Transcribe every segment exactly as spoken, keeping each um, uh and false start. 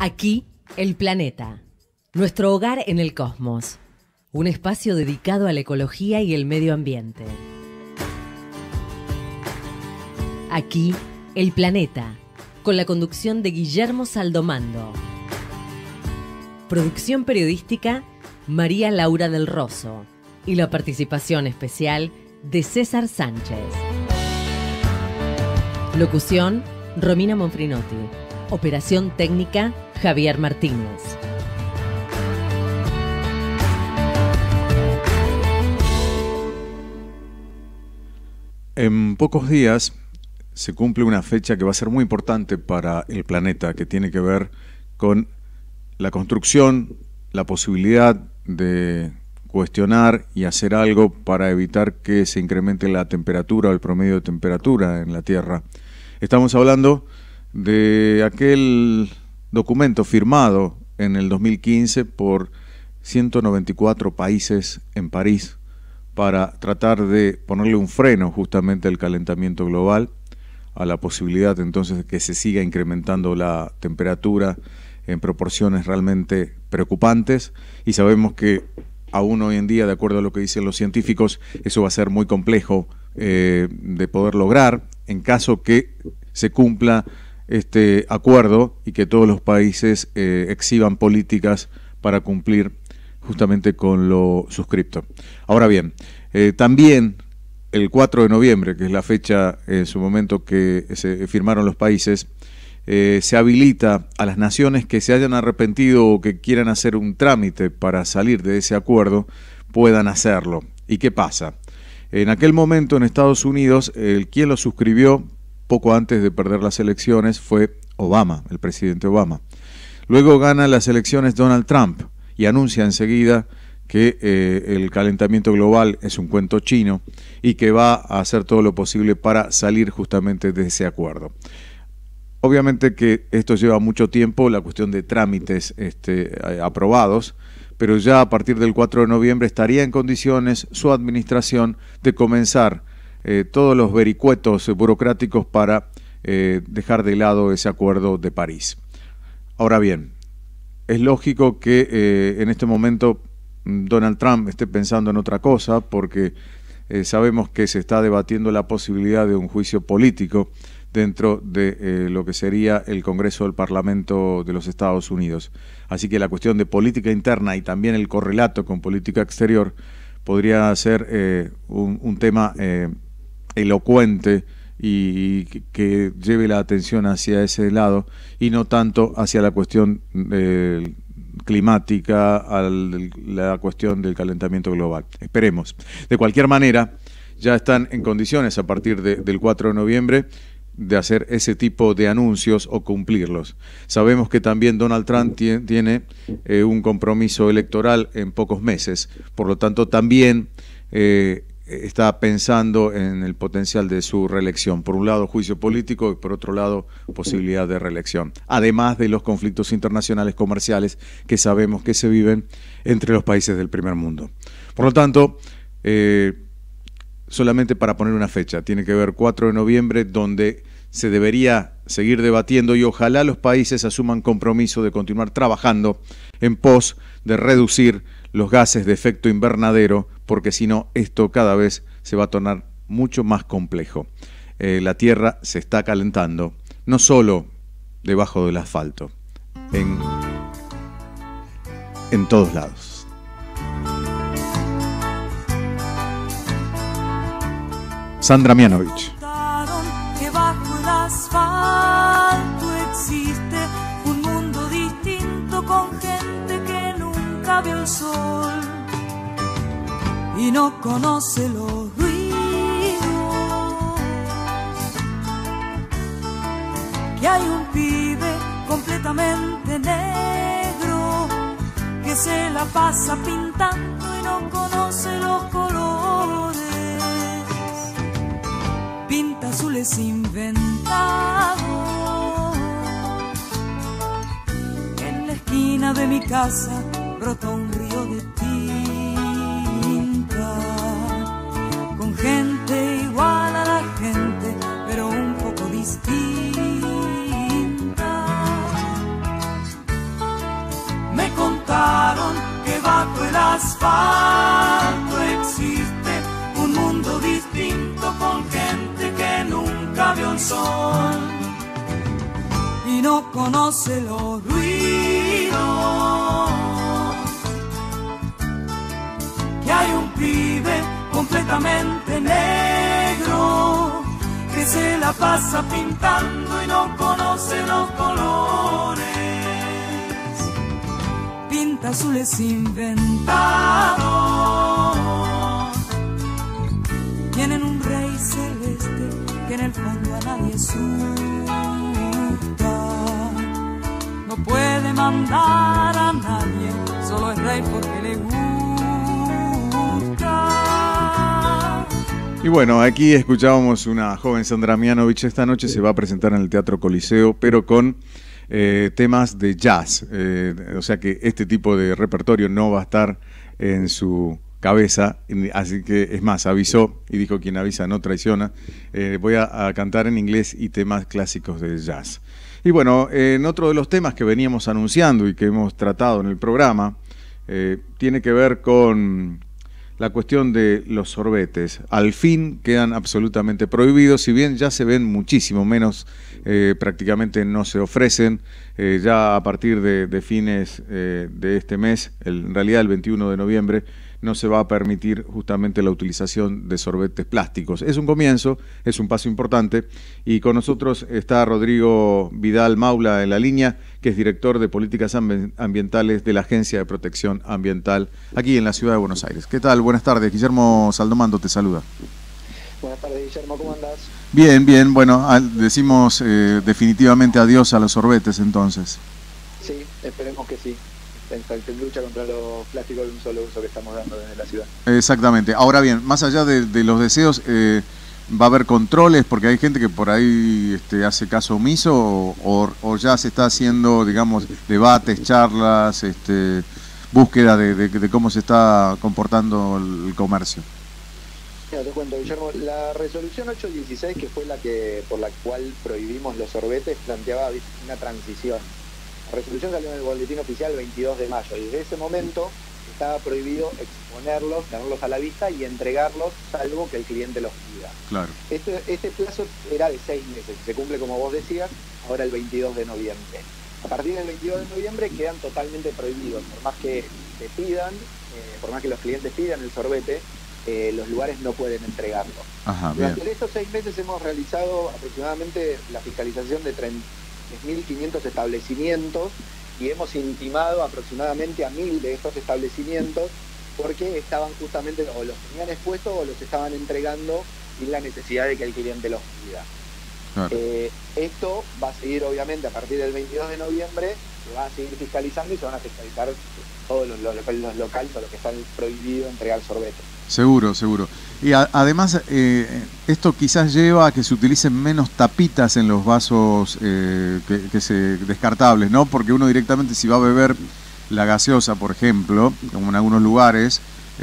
Aquí, el planeta. Nuestro hogar en el cosmos. Un espacio dedicado a la ecología y el medio ambiente. Aquí, el planeta. Con la conducción de Guillermo Saldomando. Producción periodística, María Laura del Rosso. Y la participación especial de César Sánchez. Locución, Romina Monfrinotti. Operación técnica, Javier Martínez. En pocos días se cumple una fecha que va a ser muy importante para el planeta, que tiene que ver con la construcción, la posibilidad de cuestionar y hacer algo para evitar que se incremente la temperatura o el promedio de temperatura en la Tierra. Estamos hablando de aquel documento firmado en el dos mil quince por ciento noventa y cuatro países en París para tratar de ponerle un freno justamente al calentamiento global, a la posibilidad entonces de que se siga incrementando la temperatura en proporciones realmente preocupantes, y sabemos que aún hoy en día, de acuerdo a lo que dicen los científicos, eso va a ser muy complejo eh, de poder lograr en caso que se cumpla este acuerdo y que todos los países eh, exhiban políticas para cumplir justamente con lo suscripto. Ahora bien, eh, también el cuatro de noviembre, que es la fecha en su momento que se firmaron los países, eh, se habilita a las naciones que se hayan arrepentido o que quieran hacer un trámite para salir de ese acuerdo, puedan hacerlo. ¿Y qué pasa? En aquel momento en Estados Unidos, el quien lo suscribió poco antes de perder las elecciones fue Obama, el presidente Obama. Luego gana las elecciones Donald Trump y anuncia enseguida que eh, el calentamiento global es un cuento chino y que va a hacer todo lo posible para salir justamente de ese acuerdo. Obviamente que esto lleva mucho tiempo, la cuestión de trámites este, aprobados, pero ya a partir del cuatro de noviembre estaría en condiciones su administración de comenzar Eh, todos los vericuetos burocráticos para eh, dejar de lado ese acuerdo de París. Ahora bien, es lógico que eh, en este momento Donald Trump esté pensando en otra cosa, porque eh, sabemos que se está debatiendo la posibilidad de un juicio político dentro de eh, lo que sería el Congreso del Parlamento de los Estados Unidos. Así que la cuestión de política interna y también el correlato con política exterior podría ser eh, un, un tema eh, elocuente y que lleve la atención hacia ese lado y no tanto hacia la cuestión eh, climática, a la cuestión del calentamiento global. Esperemos. De cualquier manera, ya están en condiciones a partir de, del cuatro de noviembre de hacer ese tipo de anuncios o cumplirlos. Sabemos que también Donald Trump tiene, tiene eh, un compromiso electoral en pocos meses, por lo tanto también eh, está pensando en el potencial de su reelección. Por un lado, juicio político y por otro lado, posibilidad de reelección. Además de los conflictos internacionales comerciales que sabemos que se viven entre los países del primer mundo. Por lo tanto, eh, solamente para poner una fecha, tiene que ver cuatro de noviembre, donde se debería seguir debatiendo y ojalá los países asuman compromiso de continuar trabajando en pos de reducir los gases de efecto invernadero, porque si no, esto cada vez se va a tornar mucho más complejo. Eh, la Tierra se está calentando, no solo debajo del asfalto, en, en todos lados. Sandra Mianovich. Que bajo el asfalto existe un mundo distinto con gente que nunca vio el sol y no conoce los ruidos, que hay un pibe completamente negro que se la pasa pintando y no conoce los colores, pinta azules inventados. En la esquina de mi casa brota un río de tinta, con gente igual a la gente, pero un poco distinta. al sol y no conoce los ruidos. Que hay un pibe completamente negro que se la pasa pintando y no conoce los colores. Pinta azules inventados. Tienen un rey celeste que en el fondo a nadie asusta. No puede mandar a nadie, solo es rey porque le gusta. Y bueno, aquí escuchábamos una joven Sandra Mianovich. Esta noche se va a presentar en el Teatro Coliseo, pero con eh, temas de jazz. Eh, o sea que este tipo de repertorio no va a estar en su cabeza, así que es más, avisó y dijo: quien avisa no traiciona. Eh, voy a, a cantar en inglés y temas clásicos de jazz. Y bueno, eh, en otro de los temas que veníamos anunciando y que hemos tratado en el programa, eh, tiene que ver con la cuestión de los sorbetes. Al fin quedan absolutamente prohibidos, si bien ya se ven muchísimo menos, eh, prácticamente no se ofrecen. Eh, ya a partir de, de fines eh, de este mes, el, en realidad el veintiuno de noviembre, no se va a permitir justamente la utilización de sorbetes plásticos. Es un comienzo, es un paso importante, y con nosotros está Rodrigo Vidal Maula en la línea, que es director de políticas ambientales de la Agencia de Protección Ambiental aquí en la ciudad de Buenos Aires. ¿Qué tal? Buenas tardes. Guillermo Saldomando te saluda. Buenas tardes, Guillermo, ¿cómo andás? Bien, bien. Bueno, al, decimos eh, definitivamente adiós a los sorbetes entonces. Sí, esperemos que sí. Esta lucha contra los plásticos de un solo uso que estamos dando desde la ciudad. Exactamente. Ahora bien, más allá de, de los deseos, eh, ¿va a haber controles? Porque hay gente que por ahí este, hace caso omiso, o, o, o ya se está haciendo, digamos, debates, charlas, este, búsqueda de, de, de cómo se está comportando el, el comercio. Mira, te cuento, Guillermo, la resolución ocho dieciséis, que fue la que por la cual prohibimos los sorbetes, planteaba una transición. La resolución salió en el boletín oficial el veintidós de mayo, y desde ese momento estaba prohibido exponerlos, tenerlos a la vista y entregarlos, salvo que el cliente los pida. Claro. Este, este plazo era de seis meses, se cumple, como vos decías, ahora el veintidós de noviembre. A partir del veintidós de noviembre quedan totalmente prohibidos, por más que te pidan, eh, por más que los clientes pidan el sorbete, eh, los lugares no pueden entregarlo. Ajá, Durante bien. estos seis meses hemos realizado aproximadamente la fiscalización de tres mil quinientos establecimientos y hemos intimado aproximadamente a mil de estos establecimientos porque estaban justamente o los tenían expuestos o los estaban entregando sin la necesidad de que el cliente los pida. Claro. Eh, esto va a seguir obviamente a partir del veintidós de noviembre, se va a seguir fiscalizando y se van a fiscalizar todos los, los, los locales o los que están prohibidos entregar sorbete. Seguro, seguro. Y a, además, eh, esto quizás lleva a que se utilicen menos tapitas en los vasos eh, que, que se descartables, ¿no? Porque uno directamente, si va a beber la gaseosa, por ejemplo, como en algunos lugares,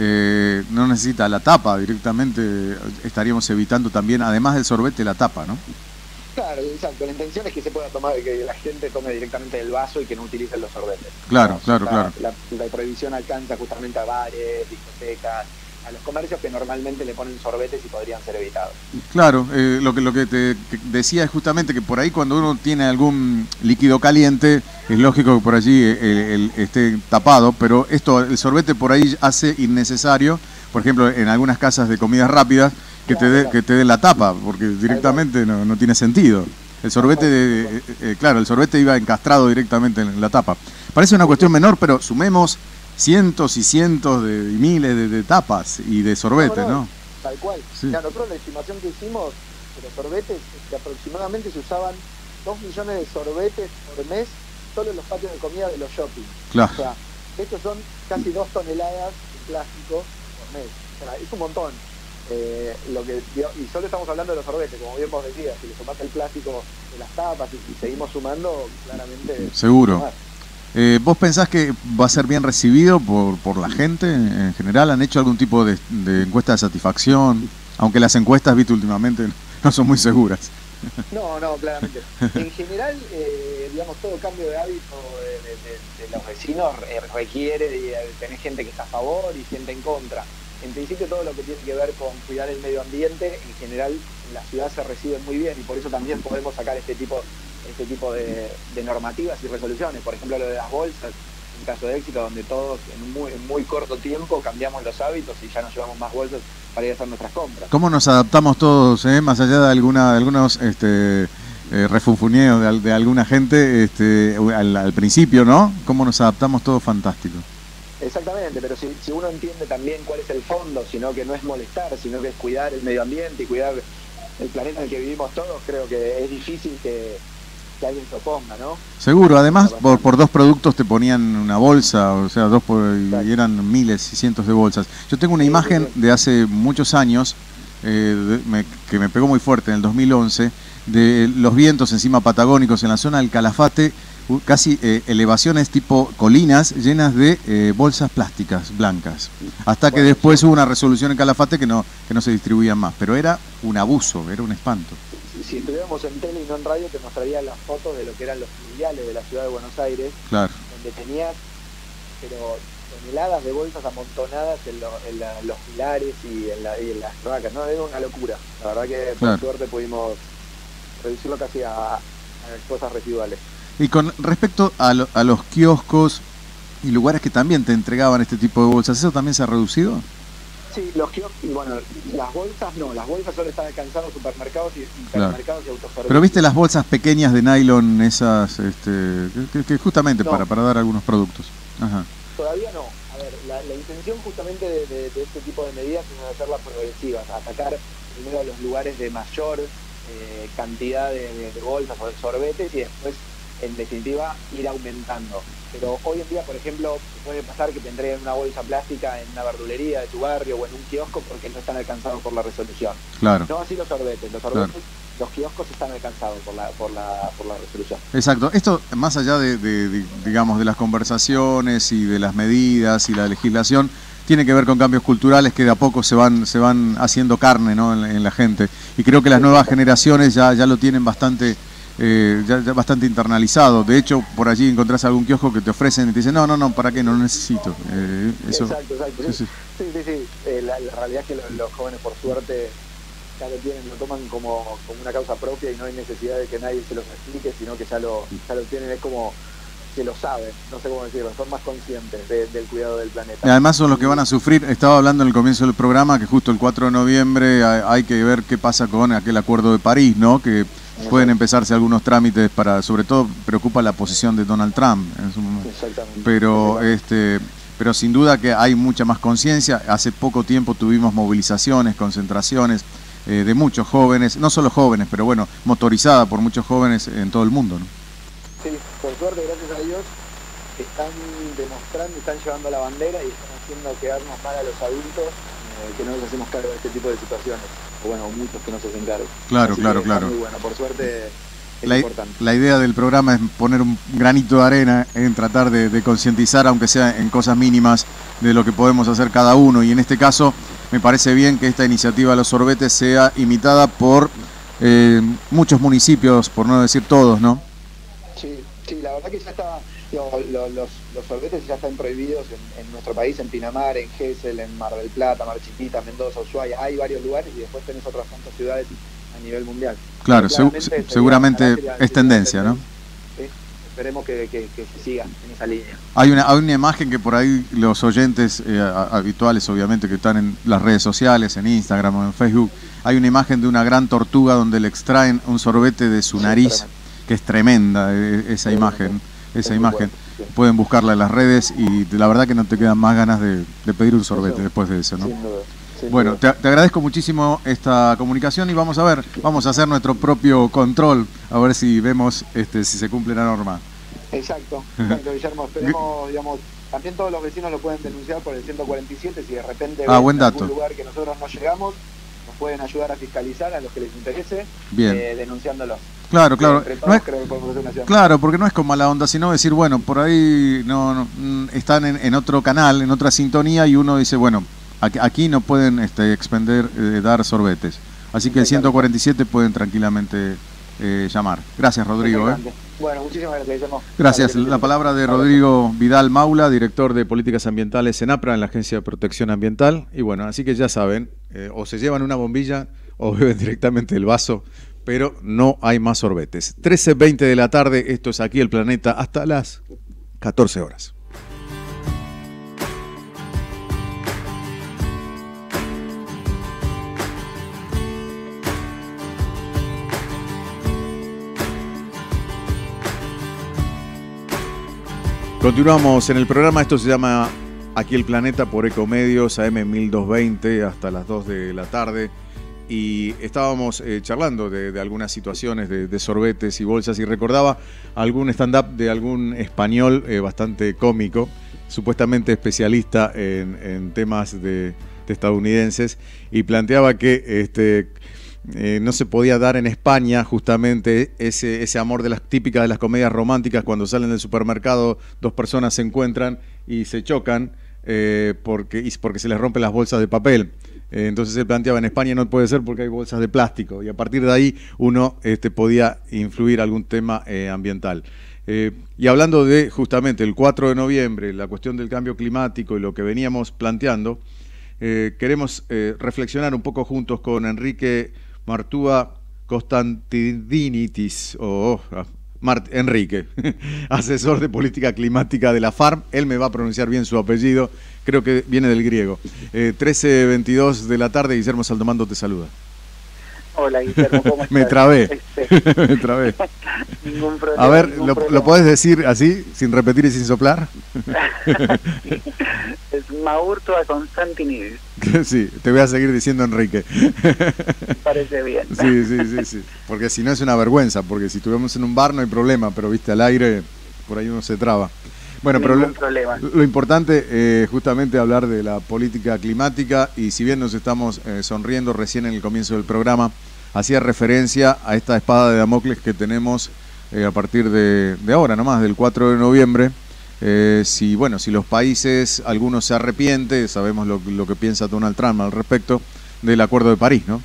eh, no necesita la tapa, directamente estaríamos evitando también, además del sorbete, la tapa, ¿no? Claro, exacto. La intención es que se pueda tomar, que la gente tome directamente del vaso y que no utilicen los sorbetes. Claro, ¿no? claro, la, claro. La, la prohibición alcanza justamente a bares, discotecas, a los comercios que normalmente le ponen sorbetes y podrían ser evitados. Claro, eh, lo que lo que te que decía es justamente que por ahí cuando uno tiene algún líquido caliente, es lógico que por allí el, el, esté tapado, pero esto, el sorbete por ahí hace innecesario, por ejemplo, en algunas casas de comidas rápidas, que Claro, te dé claro. que te dé la tapa, porque directamente no, no tiene sentido. El sorbete, de, eh, eh, claro, el sorbete iba encastrado directamente en la tapa. Parece una cuestión menor, pero sumemos cientos y cientos de y miles de, de tapas y de sorbetes, No, no, ¿no? Tal cual. Sí. Mira, nosotros la estimación que hicimos de los sorbetes es que aproximadamente se usaban dos millones de sorbetes por mes solo en los patios de comida de los shopping. Claro. O sea, estos son casi dos toneladas de plástico por mes. O sea, es un montón. Eh, lo que y solo estamos hablando de los sorbetes, como bien vos decías, si le sumás el plástico de las tapas y, y seguimos sumando, claramente... Seguro. más. Eh, ¿Vos pensás que va a ser bien recibido por, por la gente en general? ¿Han hecho algún tipo de, de encuesta de satisfacción? Aunque las encuestas, viste, últimamente no son muy seguras. No, no, claramente. En general, eh, digamos, todo cambio de hábito de, de, de, de los vecinos eh, requiere de, de tener gente que está a favor y gente en contra. en principio todo lo que tiene que ver con cuidar el medio ambiente, en general en la ciudad se recibe muy bien y por eso también podemos sacar este tipo, este tipo de, de normativas y resoluciones. Por ejemplo, lo de las bolsas, un caso de éxito donde todos en muy, en muy corto tiempo cambiamos los hábitos y ya no llevamos más bolsas para ir a hacer nuestras compras. ¿Cómo nos adaptamos todos, eh? Más allá de, alguna, de algunos este, eh, refunfuñeos de, de alguna gente este, al, al principio, ¿no? ¿Cómo nos adaptamos todos? Fantástico. Exactamente, pero si, si uno entiende también cuál es el fondo, sino que no es molestar, sino que es cuidar el medio ambiente y cuidar el planeta en el que vivimos todos, creo que es difícil que, que alguien se oponga, ¿no? Seguro, además por, por dos productos te ponían una bolsa, o sea, dos por, y eran miles y cientos de bolsas. Yo tengo una imagen de hace muchos años, eh, de, me, que me pegó muy fuerte en el dos mil once, de los vientos encima patagónicos en la zona del Calafate, casi eh, elevaciones tipo colinas llenas de eh, bolsas plásticas blancas, hasta que bueno, después sí. hubo una resolución en Calafate que no que no se distribuían más, pero era un abuso, era un espanto. Si, si estuviéramos en tele y no en radio, te mostraría las fotos de lo que eran los filiales de la ciudad de Buenos Aires, claro. donde tenías pero toneladas de bolsas amontonadas en, lo, en la, los pilares y en, la, y en las racas, ¿no? Era una locura. La verdad que claro. por suerte pudimos reducirlo casi a, a cosas residuales. Y con respecto a, lo, a los kioscos y lugares que también te entregaban este tipo de bolsas, ¿eso también se ha reducido? Sí, los kioscos, bueno, las bolsas no, las bolsas solo están alcanzando supermercados y supermercados claro. y autoservicios. Pero viste las bolsas pequeñas de nylon, esas, este, que, que justamente no. para, para dar algunos productos. Ajá. Todavía no. A ver, la, la intención justamente de, de, de este tipo de medidas es hacerlas progresivas, atacar primero a los lugares de mayor eh, cantidad de, de, de bolsas o de sorbetes y después en definitiva ir aumentando. Pero hoy en día, por ejemplo, puede pasar que te entreguen una bolsa plástica en una verdulería de tu barrio o en un kiosco porque no están alcanzados por la resolución. Claro. No así los sorbetes, los sorbetes, claro. los kioscos están alcanzados por la, por la, por la resolución. Exacto. Esto, más allá de, de, de, digamos, de las conversaciones y de las medidas y la legislación, tiene que ver con cambios culturales que de a poco se van, se van haciendo carne, ¿no? en, en la gente. Y creo que las nuevas generaciones ya, ya lo tienen bastante... Eh, ya, ya bastante internalizado. De hecho, por allí encontrás algún kiosco que te ofrecen y te dicen, no, no, no, ¿para qué? No lo necesito. Eh, eso... Exacto, exacto. Sí, sí, sí. sí, sí. Eh, la, la realidad es que los, los jóvenes, por suerte, ya lo tienen, lo toman como, como una causa propia y no hay necesidad de que nadie se los explique, sino que ya lo, ya lo tienen, es como que lo saben, no sé cómo decirlo, son más conscientes de, del cuidado del planeta. Y además son los que van a sufrir. Estaba hablando en el comienzo del programa que justo el cuatro de noviembre hay, hay que ver qué pasa con aquel acuerdo de París, ¿no? Que pueden empezarse algunos trámites para, sobre todo preocupa la posición de Donald Trump en su momento. Exactamente. Pero este, pero sin duda que hay mucha más conciencia. Hace poco tiempo tuvimos movilizaciones, concentraciones eh, de muchos jóvenes, no solo jóvenes, pero bueno, motorizada por muchos jóvenes en todo el mundo, ¿no? Sí, por suerte, gracias a Dios, están demostrando, están llevando la bandera y están haciendo quedarnos mal a los adultos eh, que no nos hacemos cargo de este tipo de situaciones. O bueno, muchos que no se hacen cargo. Claro, Así claro, que claro. Muy bueno, por suerte es la, importante. La idea del programa es poner un granito de arena en tratar de, de concientizar, aunque sea en cosas mínimas, de lo que podemos hacer cada uno. Y en este caso, me parece bien que esta iniciativa de los sorbetes sea imitada por eh, muchos municipios, por no decir todos, ¿no? Sí, sí, la verdad que ya está, digo, lo, los, los sorbetes ya están prohibidos en, en nuestro país, en Pinamar, en Gesell, en Mar del Plata, Mar Chiquita, Mendoza, Ushuaia, hay varios lugares y después tenés otras tantas ciudades a nivel mundial. Claro, seg seguramente es tendencia, ¿no? Sí, esperemos que, que, que se siga en esa línea. Hay una, hay una imagen que por ahí los oyentes eh, habituales, obviamente, que están en las redes sociales, en Instagram o en Facebook, hay una imagen de una gran tortuga donde le extraen un sorbete de su nariz. Sí, que es tremenda esa imagen, esa imagen. Pueden buscarla en las redes y la verdad que no te quedan más ganas de, de pedir un sorbete después de eso, ¿no? Bueno, te, te agradezco muchísimo esta comunicación y vamos a ver, vamos a hacer nuestro propio control, a ver si vemos este, si se cumple la norma. Exacto, exacto, Guillermo, esperemos, digamos, también todos los vecinos lo pueden denunciar por el ciento cuarenta y siete, si de repente ah, ven buen en dato. algún lugar que nosotros no llegamos, nos pueden ayudar a fiscalizar a los que les interese, bien. Eh, denunciándolo. Claro, claro. No es, claro, porque no es con mala onda, sino decir, bueno, por ahí no, no están en, en otro canal, en otra sintonía, y uno dice, bueno, aquí, aquí no pueden este, expender, eh, dar sorbetes. Así que el ciento cuarenta y siete pueden tranquilamente eh, llamar. Gracias, Rodrigo. ¿eh? Bueno, muchísimas gracias, Guillermo. Gracias. La palabra de Rodrigo Vidal Maula, director de Políticas Ambientales en APRA, en la Agencia de Protección Ambiental. Y bueno, así que ya saben, eh, o se llevan una bombilla o beben directamente el vaso, pero no hay más sorbetes. trece veinte de la tarde, esto es Aquí el Planeta, hasta las catorce horas. Continuamos en el programa, esto se llama Aquí el Planeta por Ecomedios, A M mil doscientos veinte, hasta las dos de la tarde. Y estábamos eh, charlando de, de algunas situaciones de, de sorbetes y bolsas, y recordaba algún stand-up de algún español eh, bastante cómico, supuestamente especialista en, en temas de, de estadounidenses, y planteaba que este, eh, no se podía dar en España justamente ese, ese amor de las típicas de las comedias románticas, cuando salen del supermercado, dos personas se encuentran y se chocan eh, porque, y porque se les rompen las bolsas de papel. Eh, entonces él planteaba, en España no puede ser porque hay bolsas de plástico, y a partir de ahí uno este, podía influir algún tema eh, ambiental. Eh, y hablando de justamente el cuatro de noviembre, la cuestión del cambio climático y lo que veníamos planteando, eh, queremos eh, reflexionar un poco juntos con Enrique Martúa Constantinitis, o oh, Mart Enrique, asesor de política climática de la FARM. Él me va a pronunciar bien su apellido, creo que viene del griego. Eh, trece veintidós de la tarde, Guillermo Saldomando te saluda. Hola, Guillermo, ¿cómo estás? Me trabé, este... me trabé. Ningún problema. A ver, ningún ¿lo, problema. ¿lo podés decir así, sin repetir y sin soplar? Sí. Es Maurtua Constantinidis. Sí, te voy a seguir diciendo Enrique. Me parece bien. Sí, sí, sí, sí. Porque si no es una vergüenza, porque si estuviéramos en un bar no hay problema, pero viste, al aire por ahí uno se traba. Bueno, Ningún pero lo, problema. lo importante es eh, justamente hablar de la política climática, y si bien nos estamos eh, sonriendo recién en el comienzo del programa, hacía referencia a esta espada de Damocles que tenemos eh, a partir de, de ahora nomás, del cuatro de noviembre. Eh, si bueno, si los países, algunos se arrepienten, sabemos lo, lo que piensa Donald Trump al respecto del Acuerdo de París, ¿no?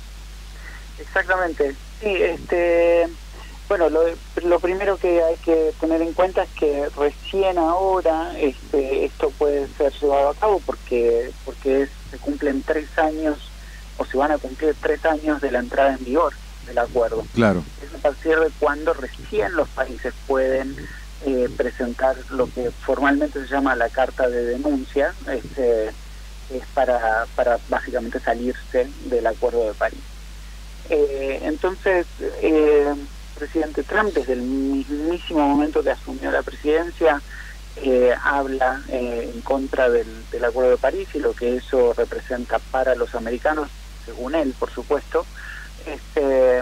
Exactamente. Sí, este... Bueno, lo, lo primero que hay que tener en cuenta es que recién ahora este, esto puede ser llevado a cabo porque porque es, se cumplen tres años, o se van a cumplir tres años de la entrada en vigor del acuerdo. Claro. Es a partir de cuando recién los países pueden eh, presentar lo que formalmente se llama la carta de denuncia, este, es para, para básicamente salirse del Acuerdo de París. Eh, entonces... Eh, presidente Trump, desde el mismísimo momento que asumió la presidencia, eh, habla eh, en contra del, del Acuerdo de París y lo que eso representa para los americanos, según él, por supuesto. Este,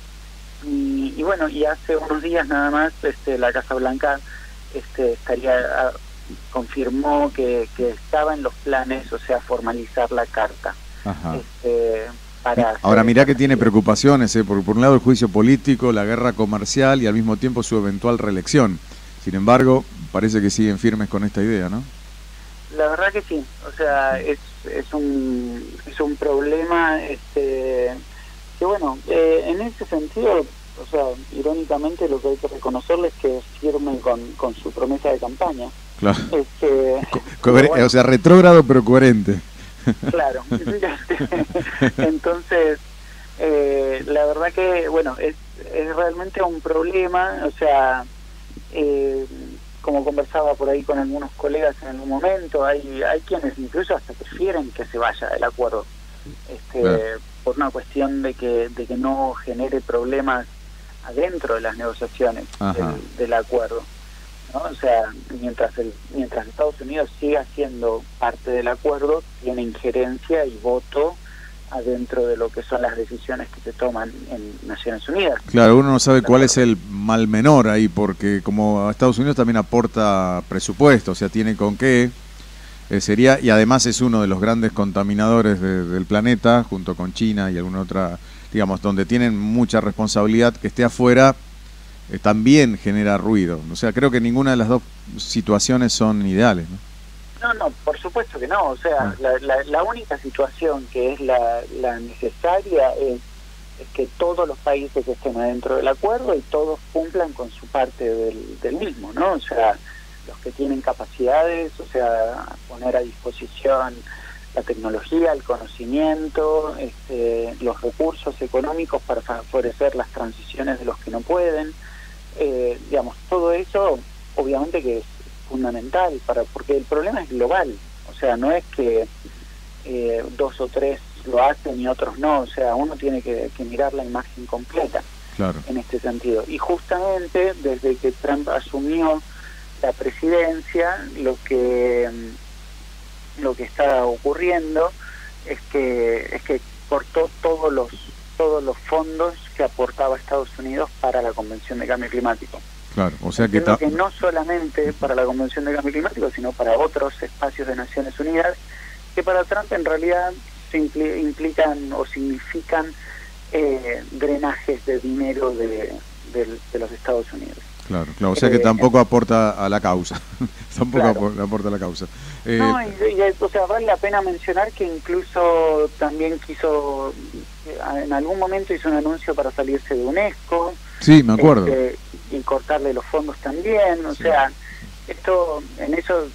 y, y bueno, y hace unos días nada más este, la Casa Blanca este, estaría a, confirmó que, que estaba en los planes, o sea, formalizar la carta. Ajá. Este, Para Ahora mirá que tiene preocupaciones, ¿eh? Porque por un lado el juicio político, la guerra comercial y al mismo tiempo su eventual reelección. Sin embargo, parece que siguen firmes con esta idea, ¿no? La verdad que sí, o sea, es, es un es un problema este que bueno, eh, en ese sentido, o sea, irónicamente lo que hay que reconocerles es que firmen con, con su promesa de campaña. Claro. Este, Co bueno, o sea, retrógrado pero coherente. Claro. Entonces, eh, la verdad que, bueno, es, es realmente un problema, o sea, eh, como conversaba por ahí con algunos colegas en algún momento, hay hay quienes incluso hasta prefieren que se vaya el acuerdo, este, claro, por una cuestión de que de que no genere problemas adentro de las negociaciones del, del acuerdo, ¿no? O sea, mientras el mientras Estados Unidos siga siendo parte del acuerdo, tiene injerencia y voto adentro de lo que son las decisiones que se toman en Naciones Unidas. Claro, uno no sabe cuál es el mal menor ahí, porque como Estados Unidos también aporta presupuesto, o sea, tiene con qué, eh, sería, y además es uno de los grandes contaminadores de, del planeta, junto con China y alguna otra, digamos, donde tienen mucha responsabilidad, que esté afuera eh, también genera ruido. O sea, creo que ninguna de las dos situaciones son ideales, ¿no? No, no, por supuesto que no. O sea, ah. la, la, la única situación que es la, la necesaria es es que todos los países estén dentro del acuerdo y todos cumplan con su parte del, del mismo, ¿no? O sea, los que tienen capacidades, o sea, poner a disposición la tecnología, el conocimiento, este, los recursos económicos para favorecer las transiciones de los que no pueden, eh, digamos, todo eso obviamente que es fundamental, para porque el problema es global, o sea, no es que eh, dos o tres lo hacen y otros no, o sea, uno tiene que, que mirar la imagen completa. Claro. En este sentido. Y justamente desde que Trump asumió la presidencia, lo que lo que está ocurriendo es que es que cortó todos los todos los fondos que aportaba Estados Unidos para la Convención de Cambio Climático. Claro, o sea que, que no solamente para la Convención de Cambio Climático, sino para otros espacios de Naciones Unidas, que para Trump en realidad se impl implican o significan eh, drenajes de dinero de, de, de los Estados Unidos. Claro, claro, o sea que tampoco aporta a la causa, tampoco claro. aporta a la causa. Eh, no, y, y, o sea, vale la pena mencionar que incluso también quiso, en algún momento hizo un anuncio para salirse de UNESCO. Sí, me acuerdo. Este, y cortarle los fondos también, o sí. sea, esto, en eso,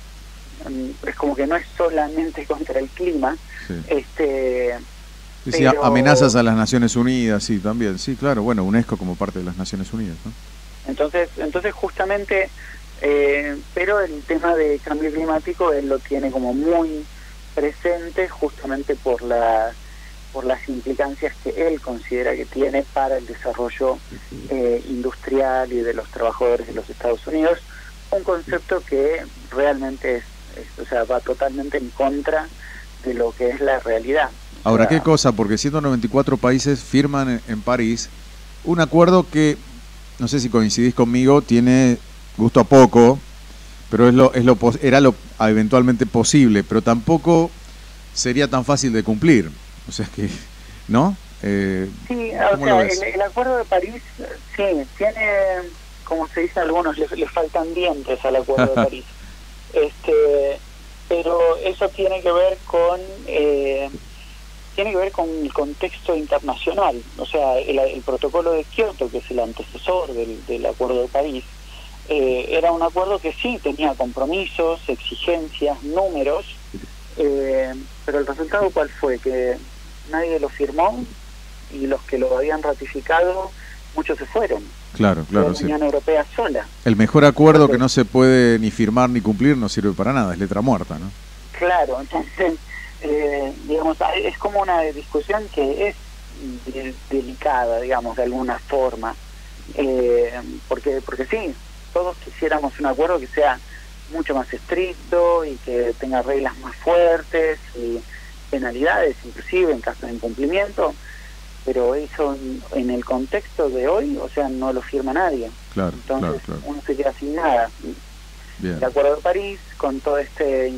es como que no es solamente contra el clima, sí. este... Sí, pero... sí, amenazas a las Naciones Unidas, sí, también, sí, claro, bueno, UNESCO como parte de las Naciones Unidas, ¿no? Entonces, entonces justamente, eh, pero el tema de cambio climático él lo tiene como muy presente justamente por la por las implicancias que él considera que tiene para el desarrollo eh, industrial y de los trabajadores de los Estados Unidos, un concepto que realmente es, es, o sea, va totalmente en contra de lo que es la realidad. Ahora, o sea, ¿qué cosa? Porque ciento noventa y cuatro países firman en, en París un acuerdo que, no sé si coincidís conmigo, tiene gusto a poco, pero es lo, es lo era lo eventualmente posible, pero tampoco sería tan fácil de cumplir. O sea que, ¿no? Eh, sí, o sea, el, el Acuerdo de París, sí, tiene, como se dice a algunos, le, le faltan dientes al Acuerdo de París. este Pero eso tiene que ver con... Eh, tiene que ver con el contexto internacional, o sea, el, el protocolo de Kioto, que es el antecesor del, del Acuerdo de París, eh, era un acuerdo que sí tenía compromisos, exigencias, números, eh, pero el resultado ¿cuál fue? Que nadie lo firmó y los que lo habían ratificado, muchos se fueron. Claro, claro, la sí. Unión Europea sola. El mejor acuerdo entonces, que no se puede ni firmar ni cumplir no sirve para nada, es letra muerta, ¿no? Claro, entonces... Eh, digamos, es como una discusión que es de, delicada, digamos, de alguna forma, eh, porque porque sí, todos quisiéramos un acuerdo que sea mucho más estricto y que tenga reglas más fuertes y penalidades, inclusive en caso de incumplimiento, pero eso en, en el contexto de hoy, o sea, no lo firma nadie. Claro, entonces claro, claro. uno se queda sin nada. Bien. El Acuerdo de París, con todo este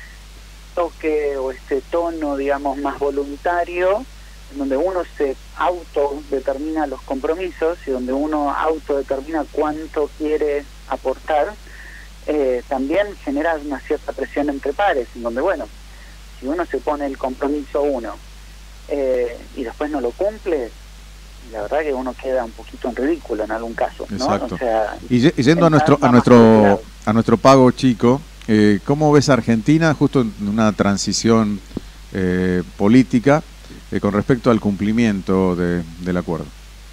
toque o este tono, digamos, más voluntario, en donde uno se autodetermina los compromisos y donde uno autodetermina cuánto quiere aportar, eh, también genera una cierta presión entre pares, en donde, bueno, si uno se pone el compromiso uno eh, y después no lo cumple, la verdad que uno queda un poquito en ridículo en algún caso, ¿no? Exacto. O sea, y yendo a nuestro a nuestro a nuestro pago chico, Eh, ¿cómo ves a Argentina justo en una transición eh, política eh, con respecto al cumplimiento de, del acuerdo?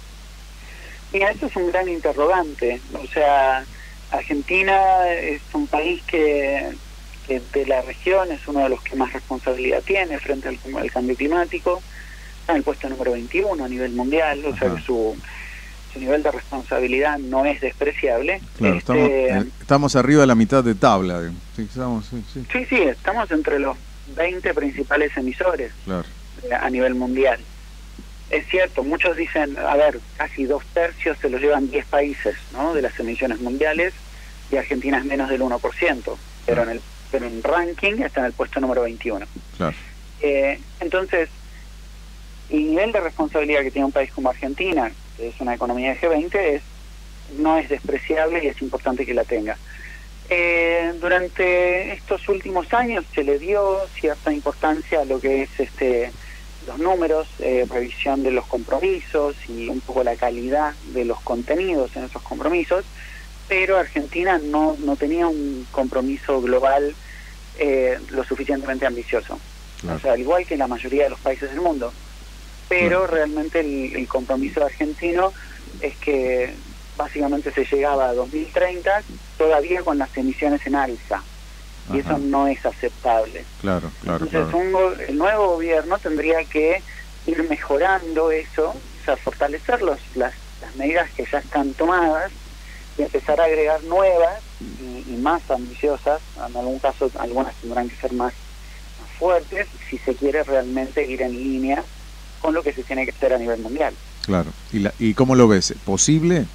Mira, esto es un gran interrogante. O sea, Argentina es un país que, que de la región es uno de los que más responsabilidad tiene frente al, al cambio climático. Está en el puesto número veintiuno a nivel mundial, o Ajá. sea que su... su nivel de responsabilidad no es despreciable. Claro, este, estamos, eh, estamos arriba de la mitad de tabla. Sí, estamos, sí, sí. sí, sí, estamos entre los veinte principales emisores claro. a nivel mundial. Es cierto, muchos dicen, a ver, casi dos tercios se los llevan diez países, ¿no?, de las emisiones mundiales, y Argentina es menos del uno por ciento, pero, claro. en el, pero en ranking está en el puesto número veintiuno. Claro. Eh, entonces, el nivel de responsabilidad que tiene un país como Argentina, que es una economía de G veinte, es, no es despreciable y es importante que la tenga. Eh, durante estos últimos años se le dio cierta importancia a lo que es este los números, eh, revisión de los compromisos y un poco la calidad de los contenidos en esos compromisos, pero Argentina no, no tenía un compromiso global eh, lo suficientemente ambicioso. Claro. O sea, al igual que la mayoría de los países del mundo. Pero claro, realmente el, el compromiso argentino es que básicamente se llegaba a dos mil treinta todavía con las emisiones en alza. Y Ajá. eso no es aceptable. Claro, claro, Entonces claro. Un, el nuevo gobierno tendría que ir mejorando eso, o sea, fortalecer los, las, las medidas que ya están tomadas y empezar a agregar nuevas y, y más ambiciosas. En algún caso algunas tendrán que ser más, más fuertes si se quiere realmente ir en línea con lo que se tiene que hacer a nivel mundial. Claro. ¿Y, la, y cómo lo ves? ¿Posible?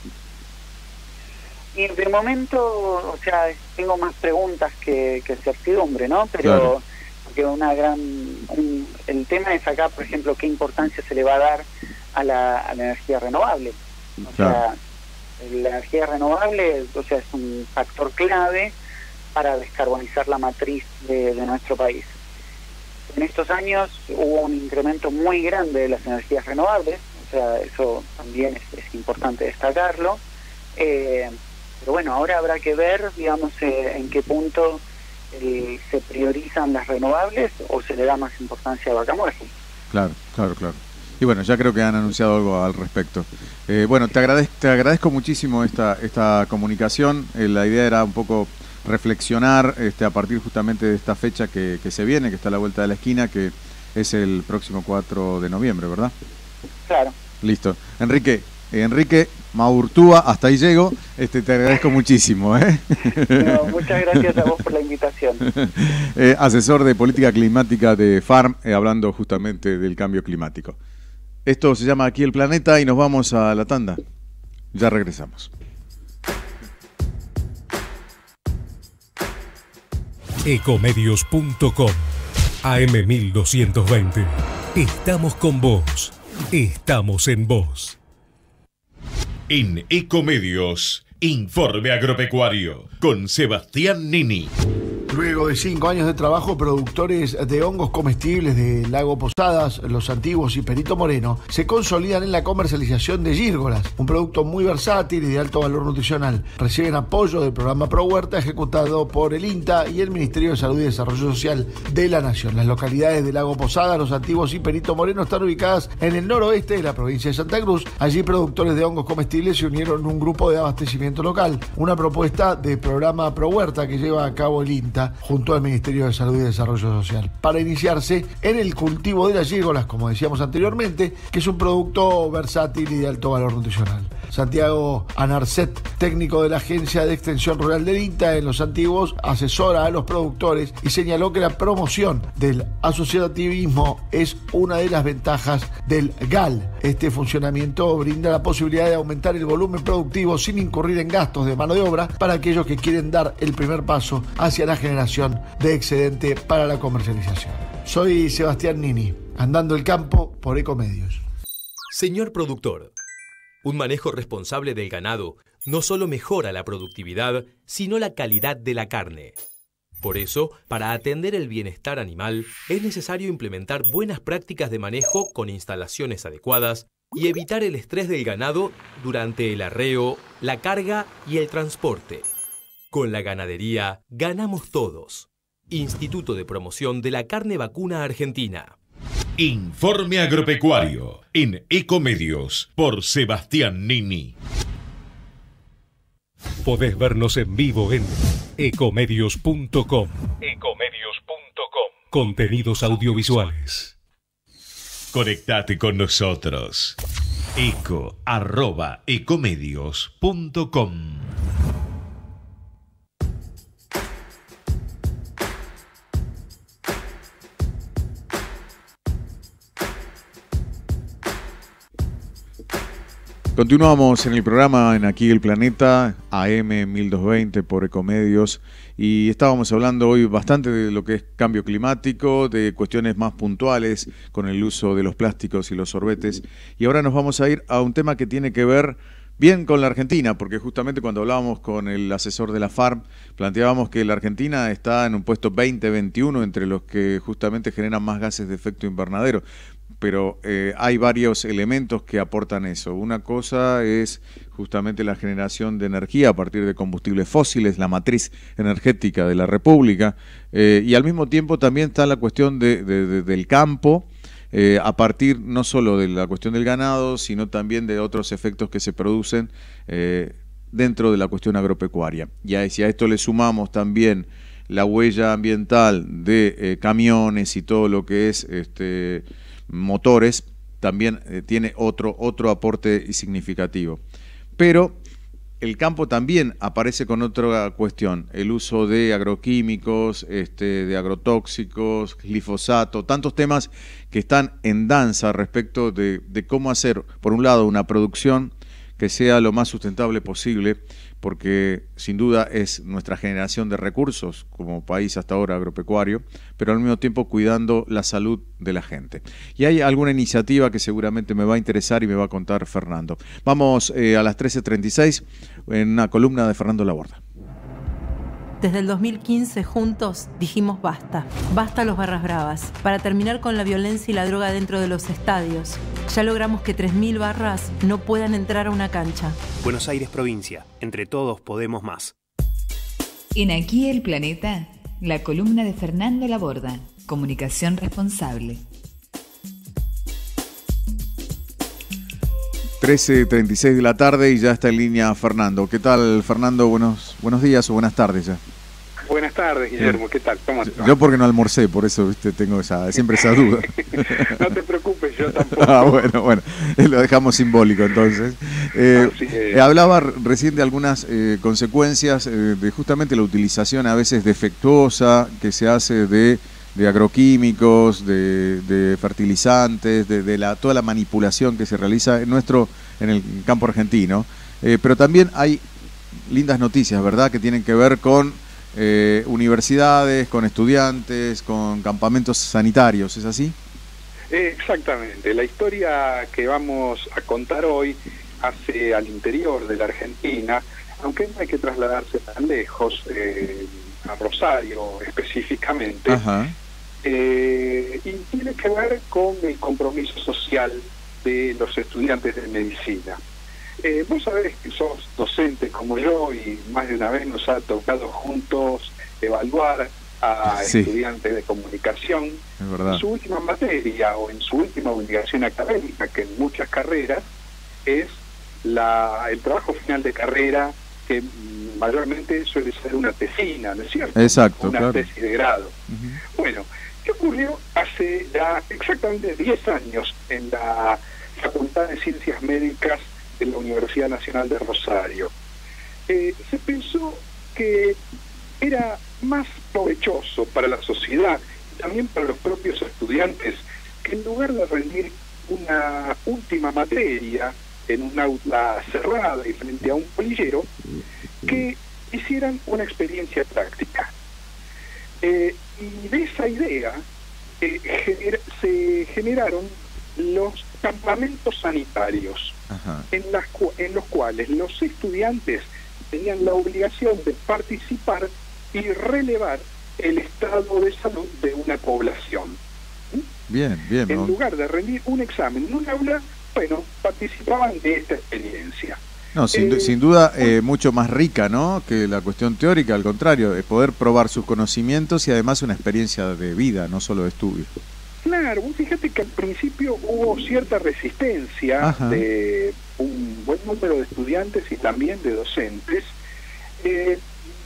Y de momento, o sea, tengo más preguntas que, que certidumbre, ¿no? Pero claro, porque una gran, un, el tema es acá, por ejemplo, qué importancia se le va a dar a la, a la energía renovable. O claro, sea, la energía renovable, o sea, es un factor clave para descarbonizar la matriz de, de nuestro país. En estos años hubo un incremento muy grande de las energías renovables, o sea, eso también es, es importante destacarlo. Eh, Pero bueno, ahora habrá que ver, digamos, eh, en qué punto eh, se priorizan las renovables o se le da más importancia a vaca muerta. Claro, claro, claro. Y bueno, ya creo que han anunciado algo al respecto. Eh, bueno, te agradezco, te agradezco muchísimo esta, esta comunicación. Eh, la idea era un poco reflexionar este, a partir justamente de esta fecha que, que se viene, que está a la vuelta de la esquina, que es el próximo cuatro de noviembre, ¿verdad? Claro. Listo. Enrique, eh, Enrique Maurtúa, hasta ahí llego, este, te agradezco muchísimo. ¿eh? No, muchas gracias a vos por la invitación. eh, asesor de política climática de Farm, eh, hablando justamente del cambio climático. Esto se llama Aquí el Planeta y nos vamos a la tanda. Ya regresamos. Ecomedios punto com A M mil doscientos veinte. Estamos con vos. Estamos en vos. En Ecomedios, Informe Agropecuario, con Sebastián Nini. Luego de cinco años de trabajo, productores de hongos comestibles de Lago Posadas, Los Antiguos y Perito Moreno se consolidan en la comercialización de gírgolas, un producto muy versátil y de alto valor nutricional. Reciben apoyo del programa Pro Huerta ejecutado por el INTA y el Ministerio de Salud y Desarrollo Social de la Nación. Las localidades de Lago Posadas, Los Antiguos y Perito Moreno están ubicadas en el noroeste de la provincia de Santa Cruz. Allí productores de hongos comestibles se unieron en un grupo de abastecimiento local, una propuesta del programa Pro Huerta que lleva a cabo el INTA junto al Ministerio de Salud y Desarrollo Social, para iniciarse en el cultivo de las gírgolas, como decíamos anteriormente, que es un producto versátil y de alto valor nutricional. Santiago Anarcet, técnico de la Agencia de Extensión Rural del INTA en Los Antiguos, asesora a los productores y señaló que la promoción del asociativismo es una de las ventajas del G A L. Este funcionamiento brinda la posibilidad de aumentar el volumen productivo sin incurrir en gastos de mano de obra para aquellos que quieren dar el primer paso hacia la generación de excedente para la comercialización. Soy Sebastián Nini, andando el campo por Ecomedios. Señor productor, un manejo responsable del ganado no solo mejora la productividad, sino la calidad de la carne. Por eso, para atender el bienestar animal, es necesario implementar buenas prácticas de manejo con instalaciones adecuadas y evitar el estrés del ganado durante el arreo, la carga y el transporte. Con la ganadería, ganamos todos. Instituto de Promoción de la Carne Vacuna Argentina. Informe Agropecuario, en Ecomedios, por Sebastián Nini. Podés vernos en vivo en ecomedios punto com. Ecomedios punto com. Contenidos audiovisuales. Conectate con nosotros. eco arroba ecomedios punto com. Continuamos en el programa en Aquí el Planeta, A M mil doscientos veinte por Ecomedios, y estábamos hablando hoy bastante de lo que es cambio climático, de cuestiones más puntuales con el uso de los plásticos y los sorbetes, y ahora nos vamos a ir a un tema que tiene que ver bien con la Argentina, porque justamente cuando hablábamos con el asesor de la Farm, planteábamos que la Argentina está en un puesto veinte veintiuno entre los que justamente generan más gases de efecto invernadero. pero eh, hay varios elementos que aportan eso. Una cosa es justamente la generación de energía a partir de combustibles fósiles, la matriz energética de la República, eh, y al mismo tiempo también está la cuestión de, de, de, del campo, eh, a partir no solo de la cuestión del ganado, sino también de otros efectos que se producen eh, dentro de la cuestión agropecuaria. Y a, si a esto le sumamos también la huella ambiental de eh, camiones y todo lo que es este, motores, también eh, tiene otro, otro aporte significativo. Pero el campo también aparece con otra cuestión, el uso de agroquímicos, este, de agrotóxicos, glifosato, tantos temas que están en danza respecto de, de cómo hacer, por un lado, una producción que sea lo más sustentable posible, porque sin duda es nuestra generación de recursos como país hasta ahora agropecuario, pero al mismo tiempo cuidando la salud de la gente. Y hay alguna iniciativa que seguramente me va a interesar y me va a contar Fernando. Vamos eh, a las trece treinta y seis en una columna de Fernando Laborda. Desde el dos mil quince, juntos, dijimos basta. Basta a los barras bravas. Para terminar con la violencia y la droga dentro de los estadios. Ya logramos que tres mil barras no puedan entrar a una cancha. Buenos Aires, provincia. Entre todos podemos más. En Aquí el Planeta, la columna de Fernando Laborda. Comunicación responsable. trece treinta y seis de la tarde y ya está en línea Fernando. ¿Qué tal, Fernando? Buenos, buenos días o buenas tardes ya. Buenas tardes, Guillermo. ¿Qué tal? ¿Cómo estás? Yo porque no almorcé, por eso viste tengo esa, siempre esa duda. No te preocupes, yo tampoco. Ah, bueno, bueno, lo dejamos simbólico entonces. Eh, eh, hablaba recién de algunas eh, consecuencias eh, de justamente la utilización a veces defectuosa que se hace de... de agroquímicos, de, de fertilizantes, de, de la, toda la manipulación que se realiza en nuestro, en el campo argentino. Eh, pero también hay lindas noticias, ¿verdad?, que tienen que ver con eh, universidades, con estudiantes, con campamentos sanitarios, ¿es así? Eh, exactamente. La historia que vamos a contar hoy hace al interior de la Argentina, aunque no hay que trasladarse tan lejos, eh, a Rosario específicamente. Ajá. Eh, y tiene que ver con el compromiso social de los estudiantes de medicina. Eh, vos sabés que sos docente como yo y más de una vez nos ha tocado juntos evaluar a sí. estudiantes de comunicación en su última materia o en su última obligación académica, que en muchas carreras es la, el trabajo final de carrera, que mayormente suele ser una tesina, ¿no es cierto? Exacto, una claro. tesis de grado. Uh-huh. Bueno, ¿qué ocurrió hace ya exactamente diez años en la Facultad de Ciencias Médicas de la Universidad Nacional de Rosario? Eh, se pensó que era más provechoso para la sociedad y también para los propios estudiantes que en lugar de rendir una última materia en un aula cerrada y frente a un polillero, que hicieran una experiencia práctica. Eh, y de esa idea eh, gener se generaron los campamentos sanitarios, en, las en los cuales los estudiantes tenían la obligación de participar y relevar el estado de salud de una población. ¿Mm? Bien, bien. En ¿no? lugar de rendir un examen en un aula, bueno, participaban de esta experiencia. No, sin, eh, sin duda eh, mucho más rica, ¿no?, que la cuestión teórica, al contrario, de poder probar sus conocimientos y además una experiencia de vida, no solo de estudio. Claro, fíjate que al principio hubo cierta resistencia Ajá. de un buen número de estudiantes y también de docentes, eh,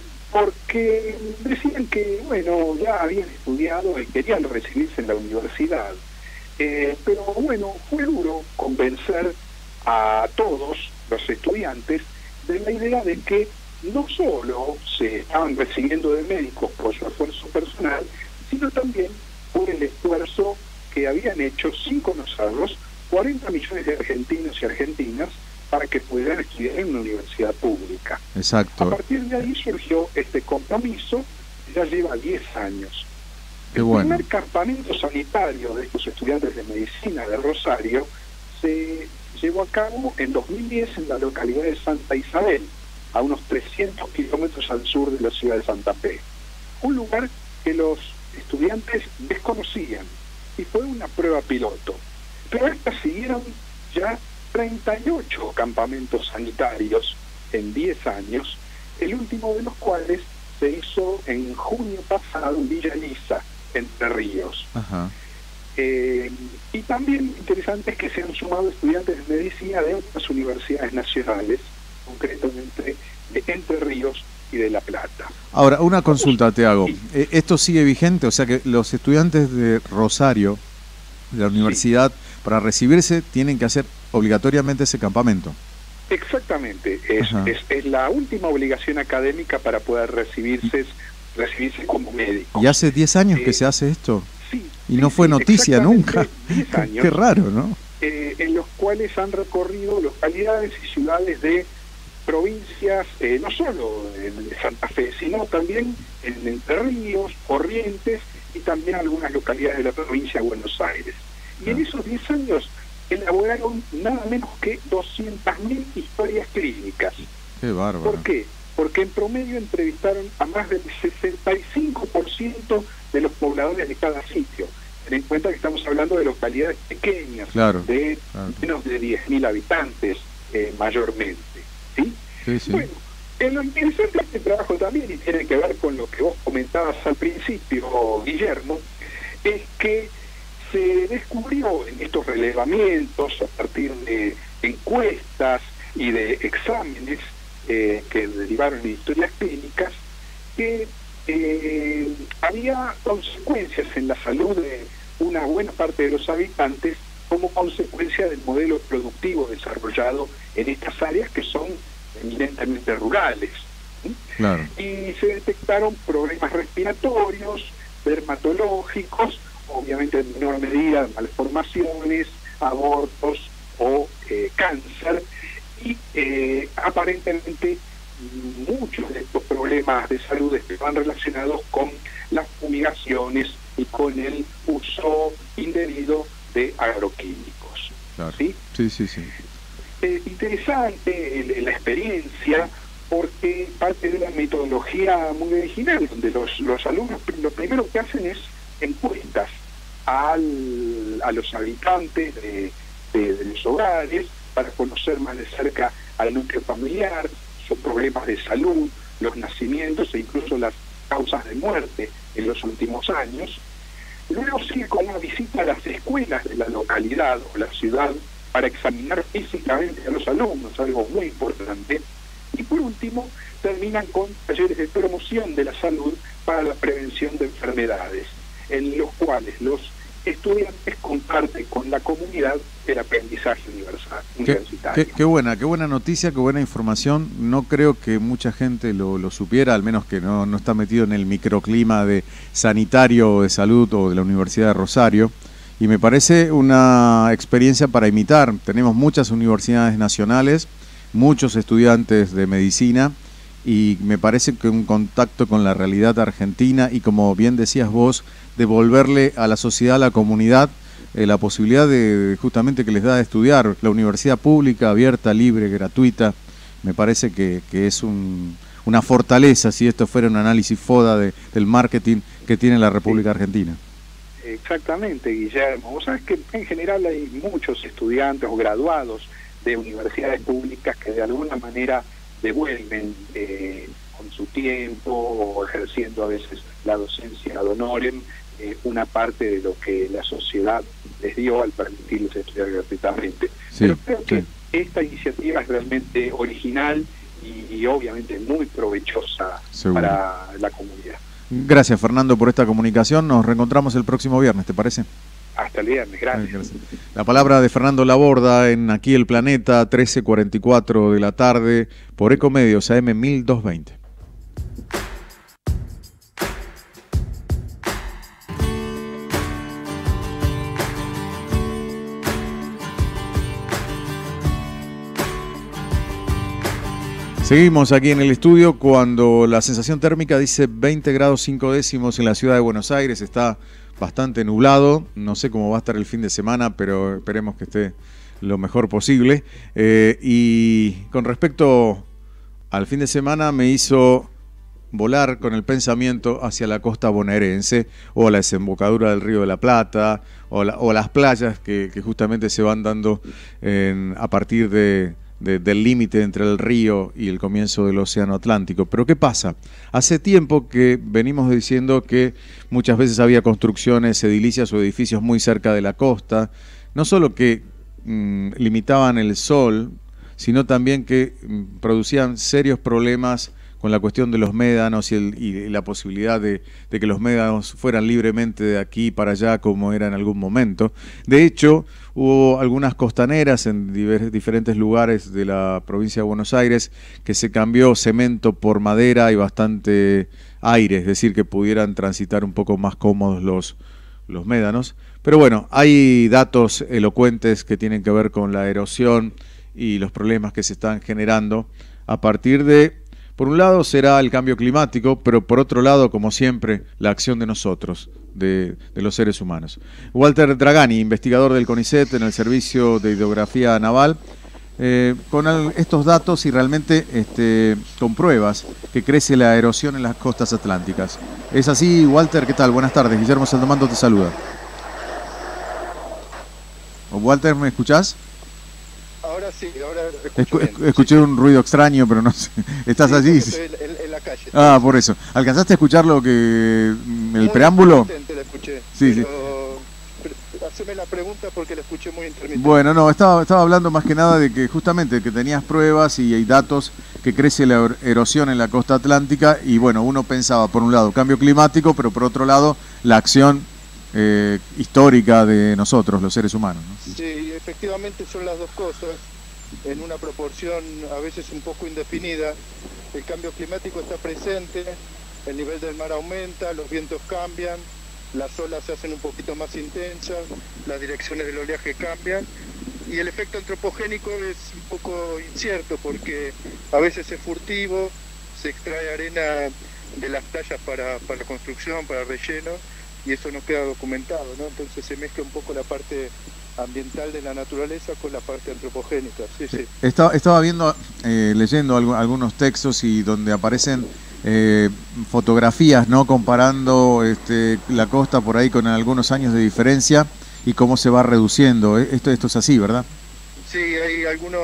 porque decían que, bueno, ya habían estudiado y querían recibirse en la universidad. Eh, pero bueno, fue duro convencer a todos los estudiantes de la idea de que no solo se estaban recibiendo de médicos por su esfuerzo personal, sino también por el esfuerzo que habían hecho, sin conocerlos, cuarenta millones de argentinos y argentinas para que pudieran estudiar en una universidad pública. Exacto. A partir de ahí surgió este compromiso, que ya lleva diez años. Qué el bueno. primer campamento sanitario de estos estudiantes de medicina de Rosario se llevó a cabo en dos mil diez en la localidad de Santa Isabel, a unos trescientos kilómetros al sur de la ciudad de Santa Fe. Un lugar que los estudiantes desconocían y fue una prueba piloto. Pero estas siguieron ya treinta y ocho campamentos sanitarios en diez años, el último de los cuales se hizo en junio pasado en Villa Elisa, Entre Ríos. Ajá. Eh, y también interesante es que se han sumado estudiantes de medicina de otras universidades nacionales, concretamente de Entre Ríos y de La Plata. Ahora, una consulta te hago. Eh, ¿Esto sigue vigente? O sea que los estudiantes de Rosario, de la universidad, sí, para recibirse tienen que hacer obligatoriamente ese campamento. Exactamente. Es, es, es la última obligación académica para poder recibirse, recibirse como médico. ¿Y hace diez años eh, que se hace esto? Sí. Y no sí, fue sí, noticia nunca. diez años. Qué raro, ¿no? Eh, en los cuales han recorrido localidades y ciudades de provincias, eh, no solo de Santa Fe, sino también en Entre Ríos, Corrientes y también algunas localidades de la provincia de Buenos Aires. Y en esos diez años elaboraron nada menos que doscientas mil historias clínicas. Qué bárbaro. ¿Por qué? Porque en promedio entrevistaron a más del sesenta y cinco por ciento de los pobladores de cada sitio. Ten en cuenta que estamos hablando de localidades pequeñas, claro, de claro. menos de diez mil habitantes eh, mayormente. ¿Sí? Sí, sí. Bueno, en lo interesante de este trabajo también, y tiene que ver con lo que vos comentabas al principio, Guillermo, es que se descubrió en estos relevamientos, a partir de encuestas y de exámenes eh, que derivaron en historias clínicas, que eh, había consecuencias en la salud de una buena parte de los habitantes como consecuencia del modelo productivo desarrollado en estas áreas que son eminentemente rurales. ¿sí? Claro. Y se detectaron problemas respiratorios, dermatológicos, obviamente en menor medida malformaciones, abortos o eh, cáncer, y eh, aparentemente muchos de estos problemas de salud estaban relacionados con las fumigaciones y con el uso indebido de agroquímicos. Claro. ¿sí? Sí, sí, sí. Eh, interesante el, la experiencia, porque parte de una metodología muy original, donde los, los alumnos lo primero que hacen es encuestas al, a los habitantes de, de, de los hogares para conocer más de cerca al núcleo familiar, sus problemas de salud, los nacimientos e incluso las causas de muerte en los últimos años. Luego sigue con una visita a las escuelas de la localidad o la ciudad para examinar físicamente a los alumnos, algo muy importante. Y por último, terminan con talleres de promoción de la salud para la prevención de enfermedades, en los cuales los estudiantes comparten con la comunidad el aprendizaje universal, universitario. Qué, qué, qué buena, qué buena noticia, qué buena información. No creo que mucha gente lo, lo supiera, al menos que no, no está metido en el microclima de sanitario o de salud o de la Universidad de Rosario. Y me parece una experiencia para imitar. Tenemos muchas universidades nacionales, muchos estudiantes de medicina, y me parece que un contacto con la realidad argentina y, como bien decías vos, devolverle a la sociedad, a la comunidad, eh, la posibilidad de justamente que les da de estudiar. La universidad pública, abierta, libre, gratuita, me parece que, que es un, una fortaleza, si esto fuera un análisis FODA de, del marketing que tiene la República sí. Argentina. Exactamente, Guillermo. Vos sabés que en general hay muchos estudiantes o graduados de universidades públicas que de alguna manera devuelven eh, con su tiempo o ejerciendo a veces la docencia ad honorem eh, una parte de lo que la sociedad les dio al permitirles estudiar gratuitamente. Sí, Pero creo sí. que esta iniciativa es realmente original y, y obviamente muy provechosa Seguro. para la comunidad. Gracias, Fernando, por esta comunicación. Nos reencontramos el próximo viernes, ¿te parece? Hasta el viernes, gracias. gracias. La palabra de Fernando Laborda en Aquí el Planeta, trece cuarenta y cuatro de la tarde, por Ecomedios A M mil doscientos veinte. Seguimos aquí en el estudio cuando la sensación térmica dice veinte grados cinco décimos en la ciudad de Buenos Aires. Está bastante nublado, no sé cómo va a estar el fin de semana, pero esperemos que esté lo mejor posible. Eh, y con respecto al fin de semana, me hizo volar con el pensamiento hacia la costa bonaerense o la desembocadura del Río de la Plata o, la, o las playas que, que justamente se van dando en, a partir de, de, del límite entre el río y el comienzo del Océano Atlántico. Pero ¿qué pasa? Hace tiempo que venimos diciendo que muchas veces había construcciones edilicias o edificios muy cerca de la costa, no solo que mmm, limitaban el sol, sino también que mmm, producían serios problemas con la cuestión de los médanos y, el, y la posibilidad de, de que los médanos fueran libremente de aquí para allá como era en algún momento. De hecho, hubo algunas costaneras en diver, diferentes lugares de la provincia de Buenos Aires que se cambió cemento por madera y bastante aire, es decir, que pudieran transitar un poco más cómodos los, los médanos. Pero bueno, hay datos elocuentes que tienen que ver con la erosión y los problemas que se están generando a partir de... Por un lado será el cambio climático, pero por otro lado, como siempre, la acción de nosotros, de, de los seres humanos. Walter Dragani, investigador del CONICET en el Servicio de Hidrografía Naval, eh, con el, estos datos y realmente este, con pruebas que crece la erosión en las costas atlánticas. ¿Es así, Walter? ¿Qué tal? Buenas tardes. Guillermo Saldomando te saluda. Walter, ¿me escuchás? Ahora sí, ahora escucho Escu bien. Escuché un ruido extraño, pero no sé. ¿Estás sí, allí? Estoy en, en la calle. Ah, por eso. ¿Alcanzaste a escuchar lo que el Muy preámbulo? intermitente la escuché, Sí, pero, pero haceme la pregunta porque la escuché muy intermitente. Bueno, no, estaba, estaba hablando más que nada de que justamente que tenías pruebas y hay datos que crece la er- erosión en la costa atlántica y bueno, uno pensaba por un lado cambio climático, pero por otro lado la acción eh, histórica de nosotros, los seres humanos, ¿no? Sí, efectivamente son las dos cosas, en una proporción a veces un poco indefinida. El cambio climático está presente, el nivel del mar aumenta, los vientos cambian, las olas se hacen un poquito más intensas, las direcciones del oleaje cambian y el efecto antropogénico es un poco incierto porque a veces es furtivo, se extrae arena de las playas para, para construcción, para relleno y eso no queda documentado, ¿no? Entonces se mezcla un poco la parte ambiental de la naturaleza con la parte antropogénica. Sí, sí. Estaba, estaba viendo, eh, leyendo algo, algunos textos y donde aparecen eh, fotografías, ¿no? Comparando este, la costa por ahí con algunos años de diferencia y cómo se va reduciendo. Esto, esto es así, ¿verdad? Sí, hay algunos...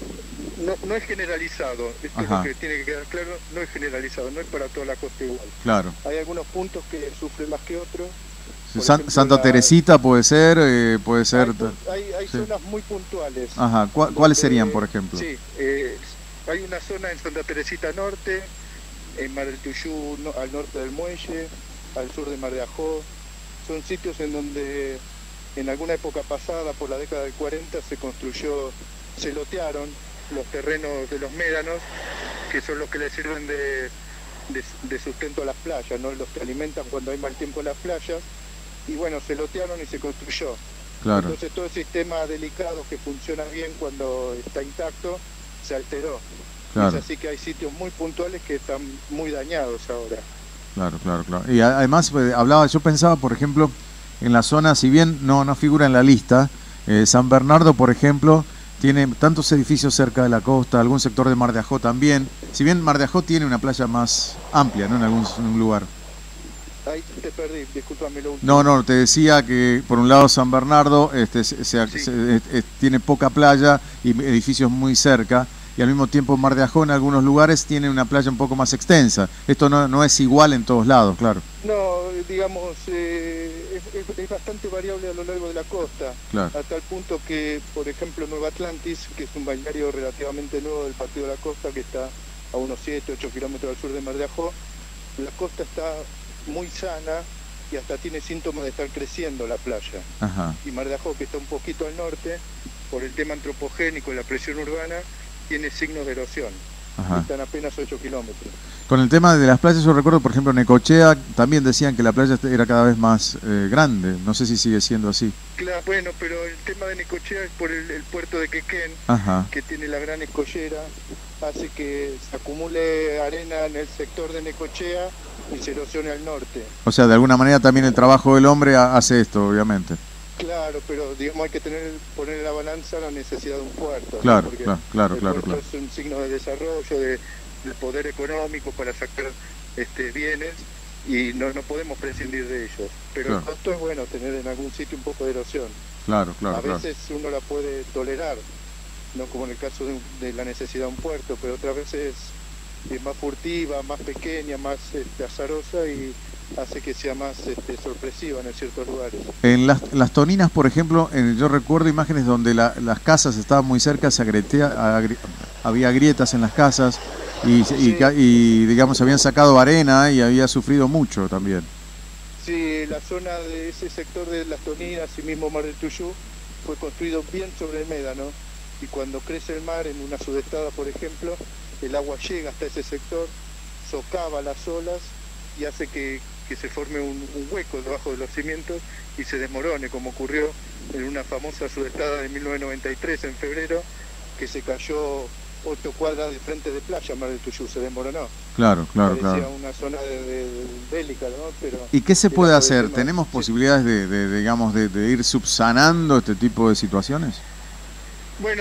No, no es generalizado, esto es lo que tiene que quedar claro, no es generalizado, no es para toda la costa igual. Claro. Hay algunos puntos que sufren más que otros. San, ejemplo, Santa la, Teresita puede ser, eh, puede ser... Hay, hay, hay sí. zonas muy puntuales. Ajá, ¿Cu ¿cuáles serían, por ejemplo? Sí, eh, hay una zona en Santa Teresita Norte, en Mar del Tuyú, no, al norte del Muelle, al sur de Mar de Ajó. Son sitios en donde en alguna época pasada, por la década del cuarenta, se construyó, se lotearon los terrenos de los médanos, que son los que le sirven de, de, de sustento a las playas, ¿no? Los que alimentan cuando hay mal tiempo en las playas. Y bueno, se lotearon y se construyó. Claro. Entonces todo el sistema delicado que funciona bien cuando está intacto, se alteró. Claro. Es así que hay sitios muy puntuales que están muy dañados ahora. Claro, claro, claro. Y además pues, hablaba, yo pensaba, por ejemplo, en la zona, si bien no, no figura en la lista, eh, San Bernardo, por ejemplo, tiene tantos edificios cerca de la costa, algún sector de Mar de Ajó también. Si bien Mar de Ajó tiene una playa más amplia, ¿no? En algún en un lugar. Ahí te perdí, discúlpame lo último. No, no, te decía que por un lado San Bernardo este, se, se, sí. se, eh, tiene poca playa y edificios muy cerca, y al mismo tiempo Mar de Ajó en algunos lugares tiene una playa un poco más extensa. Esto no, no es igual en todos lados, claro. No, digamos, eh, es, es, es bastante variable a lo largo de la costa, claro. A tal punto que, por ejemplo, Nueva Atlantis, que es un balneario relativamente nuevo del Partido de la Costa, que está a unos siete, ocho kilómetros al sur de Mar de Ajó, la costa está muy sana y hasta tiene síntomas de estar creciendo la playa. Ajá. Y Mar de Ajó, que está un poquito al norte, por el tema antropogénico y la presión urbana, tiene signos de erosión. Ajá. Están apenas ocho kilómetros. Con el tema de las playas, yo recuerdo, por ejemplo, Necochea, también decían que la playa era cada vez más eh, grande. No sé si sigue siendo así. Claro, bueno, pero el tema de Necochea es por el, el puerto de Quequén, Ajá. que tiene la gran escollera, hace que se acumule arena en el sector de Necochea y se erosione al norte. O sea, de alguna manera también el trabajo del hombre hace esto, obviamente. Claro, pero digamos hay que tener poner en la balanza la necesidad de un puerto. Claro, ¿no? claro, claro, el claro, puerto claro. es un signo de desarrollo, de, del poder económico para sacar este, bienes y no, no podemos prescindir de ellos. Pero claro. el costo es bueno tener en algún sitio un poco de erosión. Claro, claro, A claro. veces uno la puede tolerar, no como en el caso de, un- de la necesidad de un puerto, pero otras veces es más furtiva, más pequeña, más este, azarosa y hace que sea más este, sorpresiva en ciertos lugares. En las, las Toninas, por ejemplo, en- yo recuerdo imágenes donde la- las casas estaban muy cerca, se agretea, agri- había grietas en las casas y, y, ca- y, digamos, habían sacado arena y había sufrido mucho también. Sí, la zona de ese sector de las Toninas y mismo Mar del Tuyú fue construido bien sobre el médano y cuando crece el mar en una sudestada, por ejemplo, el agua llega hasta ese sector, socava las olas y hace que, que se forme un, un hueco debajo de los cimientos y se desmorone, como ocurrió en una famosa sudestada de mil novecientos noventa y tres en febrero, que se cayó ocho cuadras de frente de playa, Mar del Tuyú, se desmoronó. Claro, claro, Parecía claro. una zona de, de- de bélica, ¿no? Pero ¿Y qué se era puede por el hacer? tema- ¿Tenemos posibilidades de, de, digamos, de, de ir subsanando este tipo de situaciones? Bueno,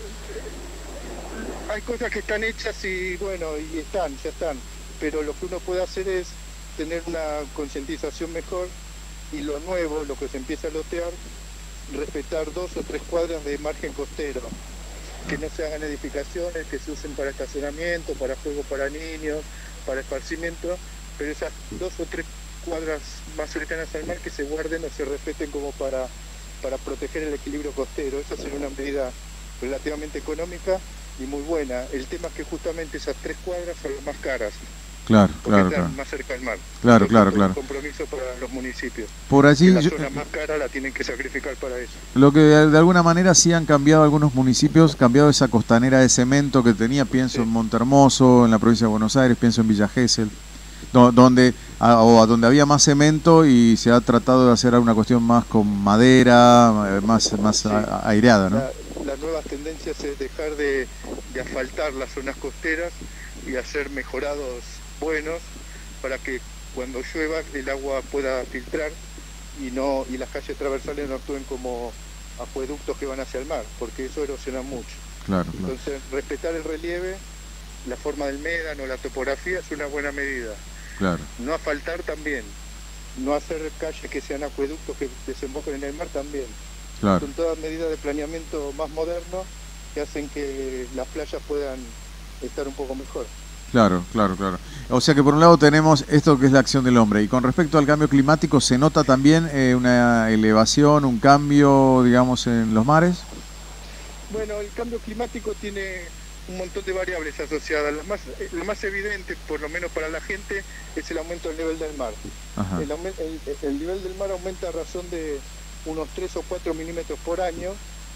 hay cosas que están hechas y bueno, y están, ya están, pero lo que uno puede hacer es tener una concientización mejor y lo nuevo, lo que se empieza a lotear, respetar dos o tres cuadras de margen costero, que no se hagan edificaciones, que se usen para estacionamiento, para juego para niños, para esparcimiento, pero esas dos o tres cuadras más cercanas al mar que se guarden o se respeten como para, para proteger el equilibrio costero. Esa sería una medida relativamente económica y muy buena. El tema es que justamente esas tres cuadras son las más caras, Claro, porque claro, están claro. más cerca del mar. Claro, Entonces, claro, es claro. un compromiso para los municipios. Por allí Que la yo- zona más cara la tienen que sacrificar para eso. Lo que de, de alguna manera sí han cambiado algunos municipios, cambiado esa costanera de cemento que tenía, pienso en Montehermoso, en la provincia de Buenos Aires, pienso en Villa Gesell, do- donde a, o a donde había más cemento y se ha tratado de hacer una cuestión más con madera, eh, más, más a- aireada, ¿no? La- las nuevas tendencias es dejar de, de asfaltar las zonas costeras y hacer mejorados buenos para que cuando llueva el agua pueda filtrar y no y las calles transversales no actúen como acueductos que van hacia el mar, porque eso erosiona mucho. Claro, claro. Entonces, respetar el relieve, la forma del médano, la topografía es una buena medida. Claro. No asfaltar también, no hacer calles que sean acueductos que desemboquen en el mar también. Claro. Son todas medidas de planeamiento más moderno que hacen que las playas puedan estar un poco mejor. Claro, claro, claro. O sea que por un lado tenemos esto que es la acción del hombre y con respecto al cambio climático, ¿se nota también eh, una elevación, un cambio, digamos, en los mares? Bueno, el cambio climático tiene un montón de variables asociadas. La más, eh, la más evidente, por lo menos para la gente, es el aumento del nivel del mar. Ajá. El, aumen- el- el nivel del mar aumenta a razón de unos tres o cuatro milímetros por año,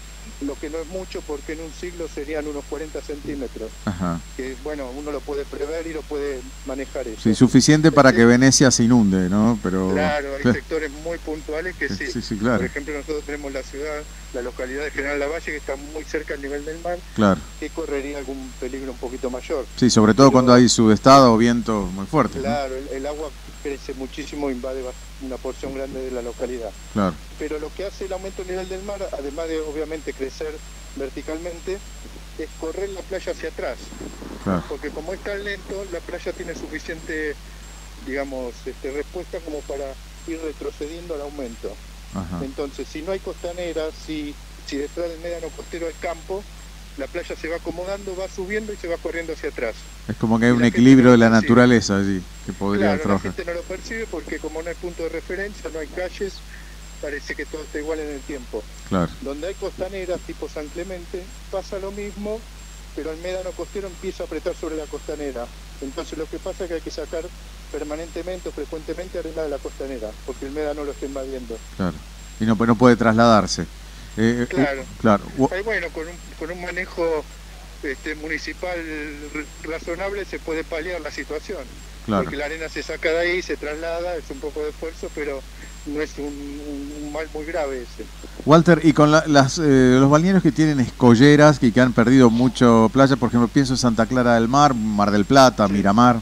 lo que no es mucho porque en un siglo serían unos cuarenta centímetros. Ajá. Que bueno, uno lo puede prever y lo puede manejar eso. Sí, suficiente para que Venecia se inunde, ¿no? Pero Claro, hay Claro. sectores muy puntuales que sí. Sí, sí, claro. Por ejemplo, nosotros tenemos la ciudad, la localidad de General Lavalle, que está muy cerca del nivel del mar, Claro. que correría algún peligro un poquito mayor. Sí, sobre todo cuando hay sudestado o vientos muy fuertes, ¿no? Claro, el, el agua crece muchísimo, invade bast- una porción grande de la localidad. Claro. Pero lo que hace el aumento del nivel del mar, además de obviamente crecer verticalmente, es correr la playa hacia atrás. Claro. Porque como es tan lento, la playa tiene suficiente, digamos, este, respuesta como para ir retrocediendo al aumento. Ajá. Entonces, si no hay costanera, si, si detrás del médano costero hay campo, la playa se va acomodando, va subiendo y se va corriendo hacia atrás. Es como que hay Y un la gente equilibrio no de la lo percibe. naturaleza allí que podría Claro, la trabajar. gente no lo percibe porque como no hay punto de referencia, no hay calles, parece que todo está igual en el tiempo. Claro. Donde hay costaneras tipo San Clemente, pasa lo mismo, pero el médano costero empieza a apretar sobre la costanera. Entonces lo que pasa es que hay que sacar permanentemente o frecuentemente arena de la costanera, porque el médano lo está invadiendo. Claro. Y no, no puede trasladarse. Eh, eh, Claro. claro. U- Ahí, bueno, con un, con un manejo este, municipal r- razonable se puede paliar la situación. Claro. Porque la arena se saca de ahí, se traslada, es un poco de esfuerzo, pero no es un, un- un mal muy grave ese. Walter, y con la- las, eh, los balnearios que tienen escolleras y que han perdido mucho playa, por ejemplo, pienso en Santa Clara del Mar, Mar del Plata, Miramar.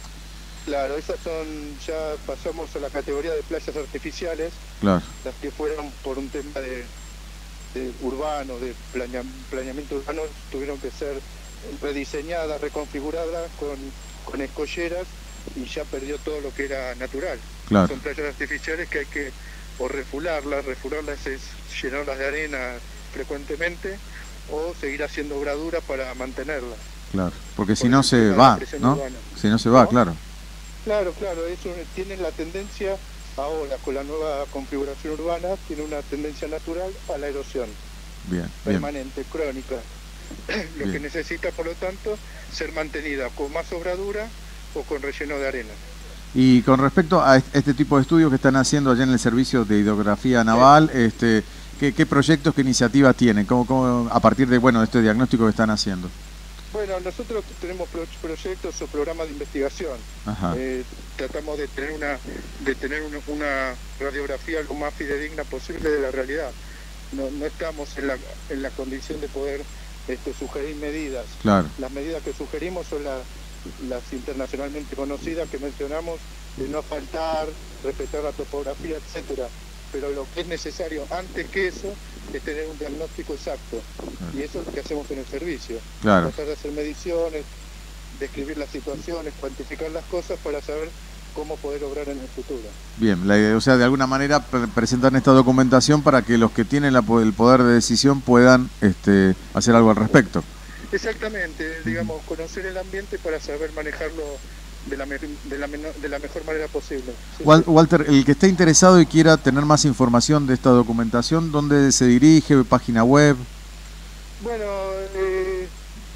Claro, esas son, ya pasamos a la categoría de playas artificiales, Claro. las que fueron por un tema de, de urbano, de plaña- planeamiento urbano, tuvieron que ser rediseñadas, reconfiguradas con, con escolleras y ya perdió todo lo que era natural. Claro. Son playas artificiales que hay que o refularlas, refularlas es llenarlas de arena frecuentemente, o seguir haciendo obradura para mantenerlas. Claro, porque si no se va, ¿no? Si no se va, claro. Claro, claro, eso tiene la tendencia ahora con la nueva configuración urbana, tiene una tendencia natural a la erosión. Bien, permanente, bien. crónica. Lo bien. que necesita, por lo tanto, ser mantenida con más obradura o con relleno de arena. Y con respecto a este tipo de estudios que están haciendo allá en el Servicio de Hidrografía Naval, sí. este, ¿qué, ¿qué proyectos, qué iniciativas tienen? ¿Cómo, cómo, a partir de bueno este diagnóstico que están haciendo? Bueno, nosotros tenemos pro proyectos o programas de investigación. Eh, tratamos de tener una de tener una, una radiografía lo más fidedigna posible de la realidad. No, no estamos en la, en la condición de poder este, sugerir medidas. Claro. Las medidas que sugerimos son la, las internacionalmente conocidas que mencionamos, de no faltar, respetar la topografía, etcétera. Pero lo que es necesario antes que eso es tener un diagnóstico exacto. Claro. Y eso es lo que hacemos en el servicio. Claro. Tratar de hacer mediciones, describir las situaciones, cuantificar las cosas para saber cómo poder obrar en el futuro. Bien, la, o sea, de alguna manera pre presentan esta documentación para que los que tienen la, el poder de decisión puedan este, hacer algo al respecto. Exactamente, digamos, conocer el ambiente para saber manejarlo de la, me de la, de la mejor manera posible. Sí, Wal sí. Walter, el que esté interesado y quiera tener más información de esta documentación, ¿dónde se dirige? ¿Página web? Bueno, eh,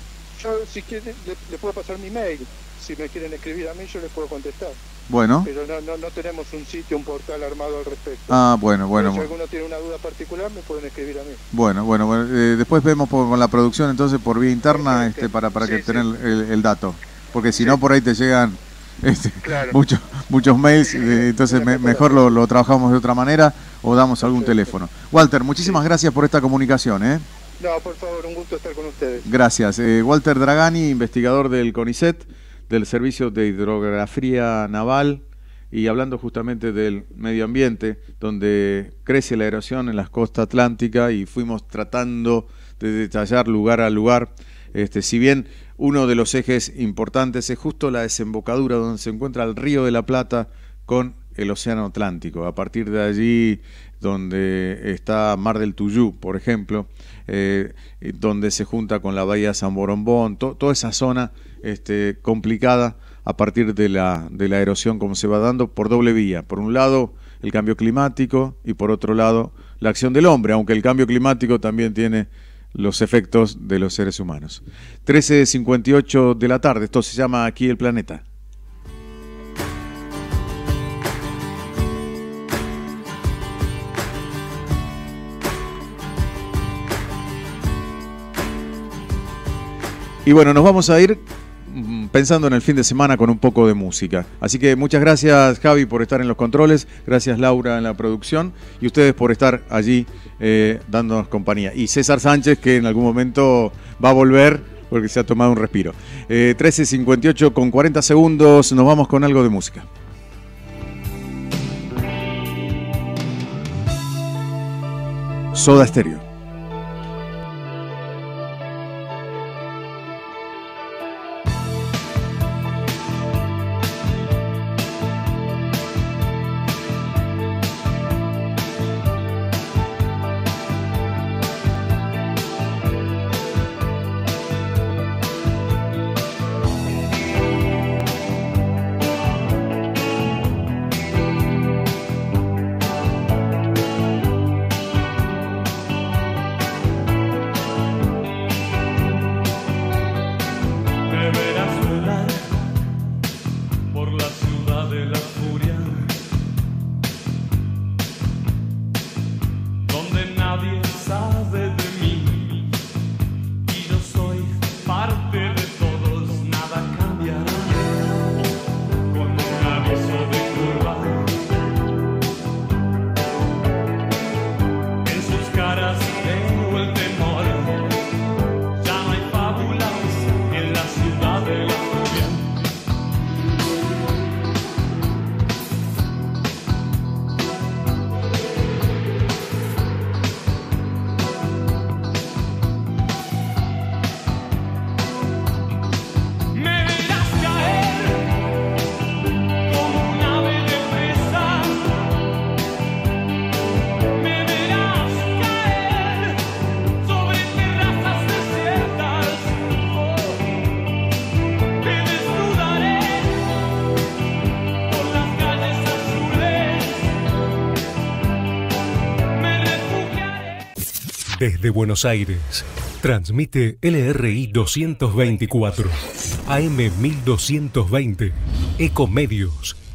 yo si quieren le, le puedo pasar mi mail. Si me quieren escribir a mí, yo les puedo contestar. Bueno. Pero no, no, no tenemos un sitio, un portal armado al respecto. Ah, bueno, bueno. Pero si bueno. alguno tiene una duda particular, me pueden escribir a mí. Bueno, bueno, bueno eh, después vemos por, con la producción entonces por vía interna este, para, para sí, que sí. tener el, el dato. Porque si sí. no, por ahí te llegan este, claro. muchos muchos mails, eh, entonces me, mejor lo, lo trabajamos de otra manera o damos algún Perfecto. teléfono. Walter, muchísimas sí. gracias por esta comunicación. ¿eh? No, por favor, un gusto estar con ustedes. Gracias. Eh, Walter Dragani, investigador del CONICET, del Servicio de Hidrografía Naval, y hablando justamente del medio ambiente, donde crece la erosión en las costas atlánticas, y fuimos tratando de detallar lugar a lugar. Este, si bien uno de los ejes importantes es justo la desembocadura donde se encuentra el Río de la Plata con el Océano Atlántico. A partir de allí, donde está Mar del Tuyú, por ejemplo, eh, donde se junta con la Bahía San Borombón, to toda esa zona este, complicada a partir de la, de la erosión, como se va dando por doble vía. Por un lado, el cambio climático, y por otro lado, la acción del hombre, aunque el cambio climático también tiene los efectos de los seres humanos. trece cincuenta y ocho de la tarde, esto se llama Aquí el Planeta. Y bueno, nos vamos a ir pensando en el fin de semana con un poco de música. Así que muchas gracias, Javi, por estar en los controles, gracias, Laura, en la producción, y ustedes por estar allí eh, dándonos compañía. Y César Sánchez, que en algún momento va a volver porque se ha tomado un respiro. Eh, trece cincuenta y ocho con cuarenta segundos, nos vamos con algo de música. Soda Stereo. Desde Buenos Aires, transmite L R I doscientos veinticuatro, A M mil doscientos veinte, Ecomedios.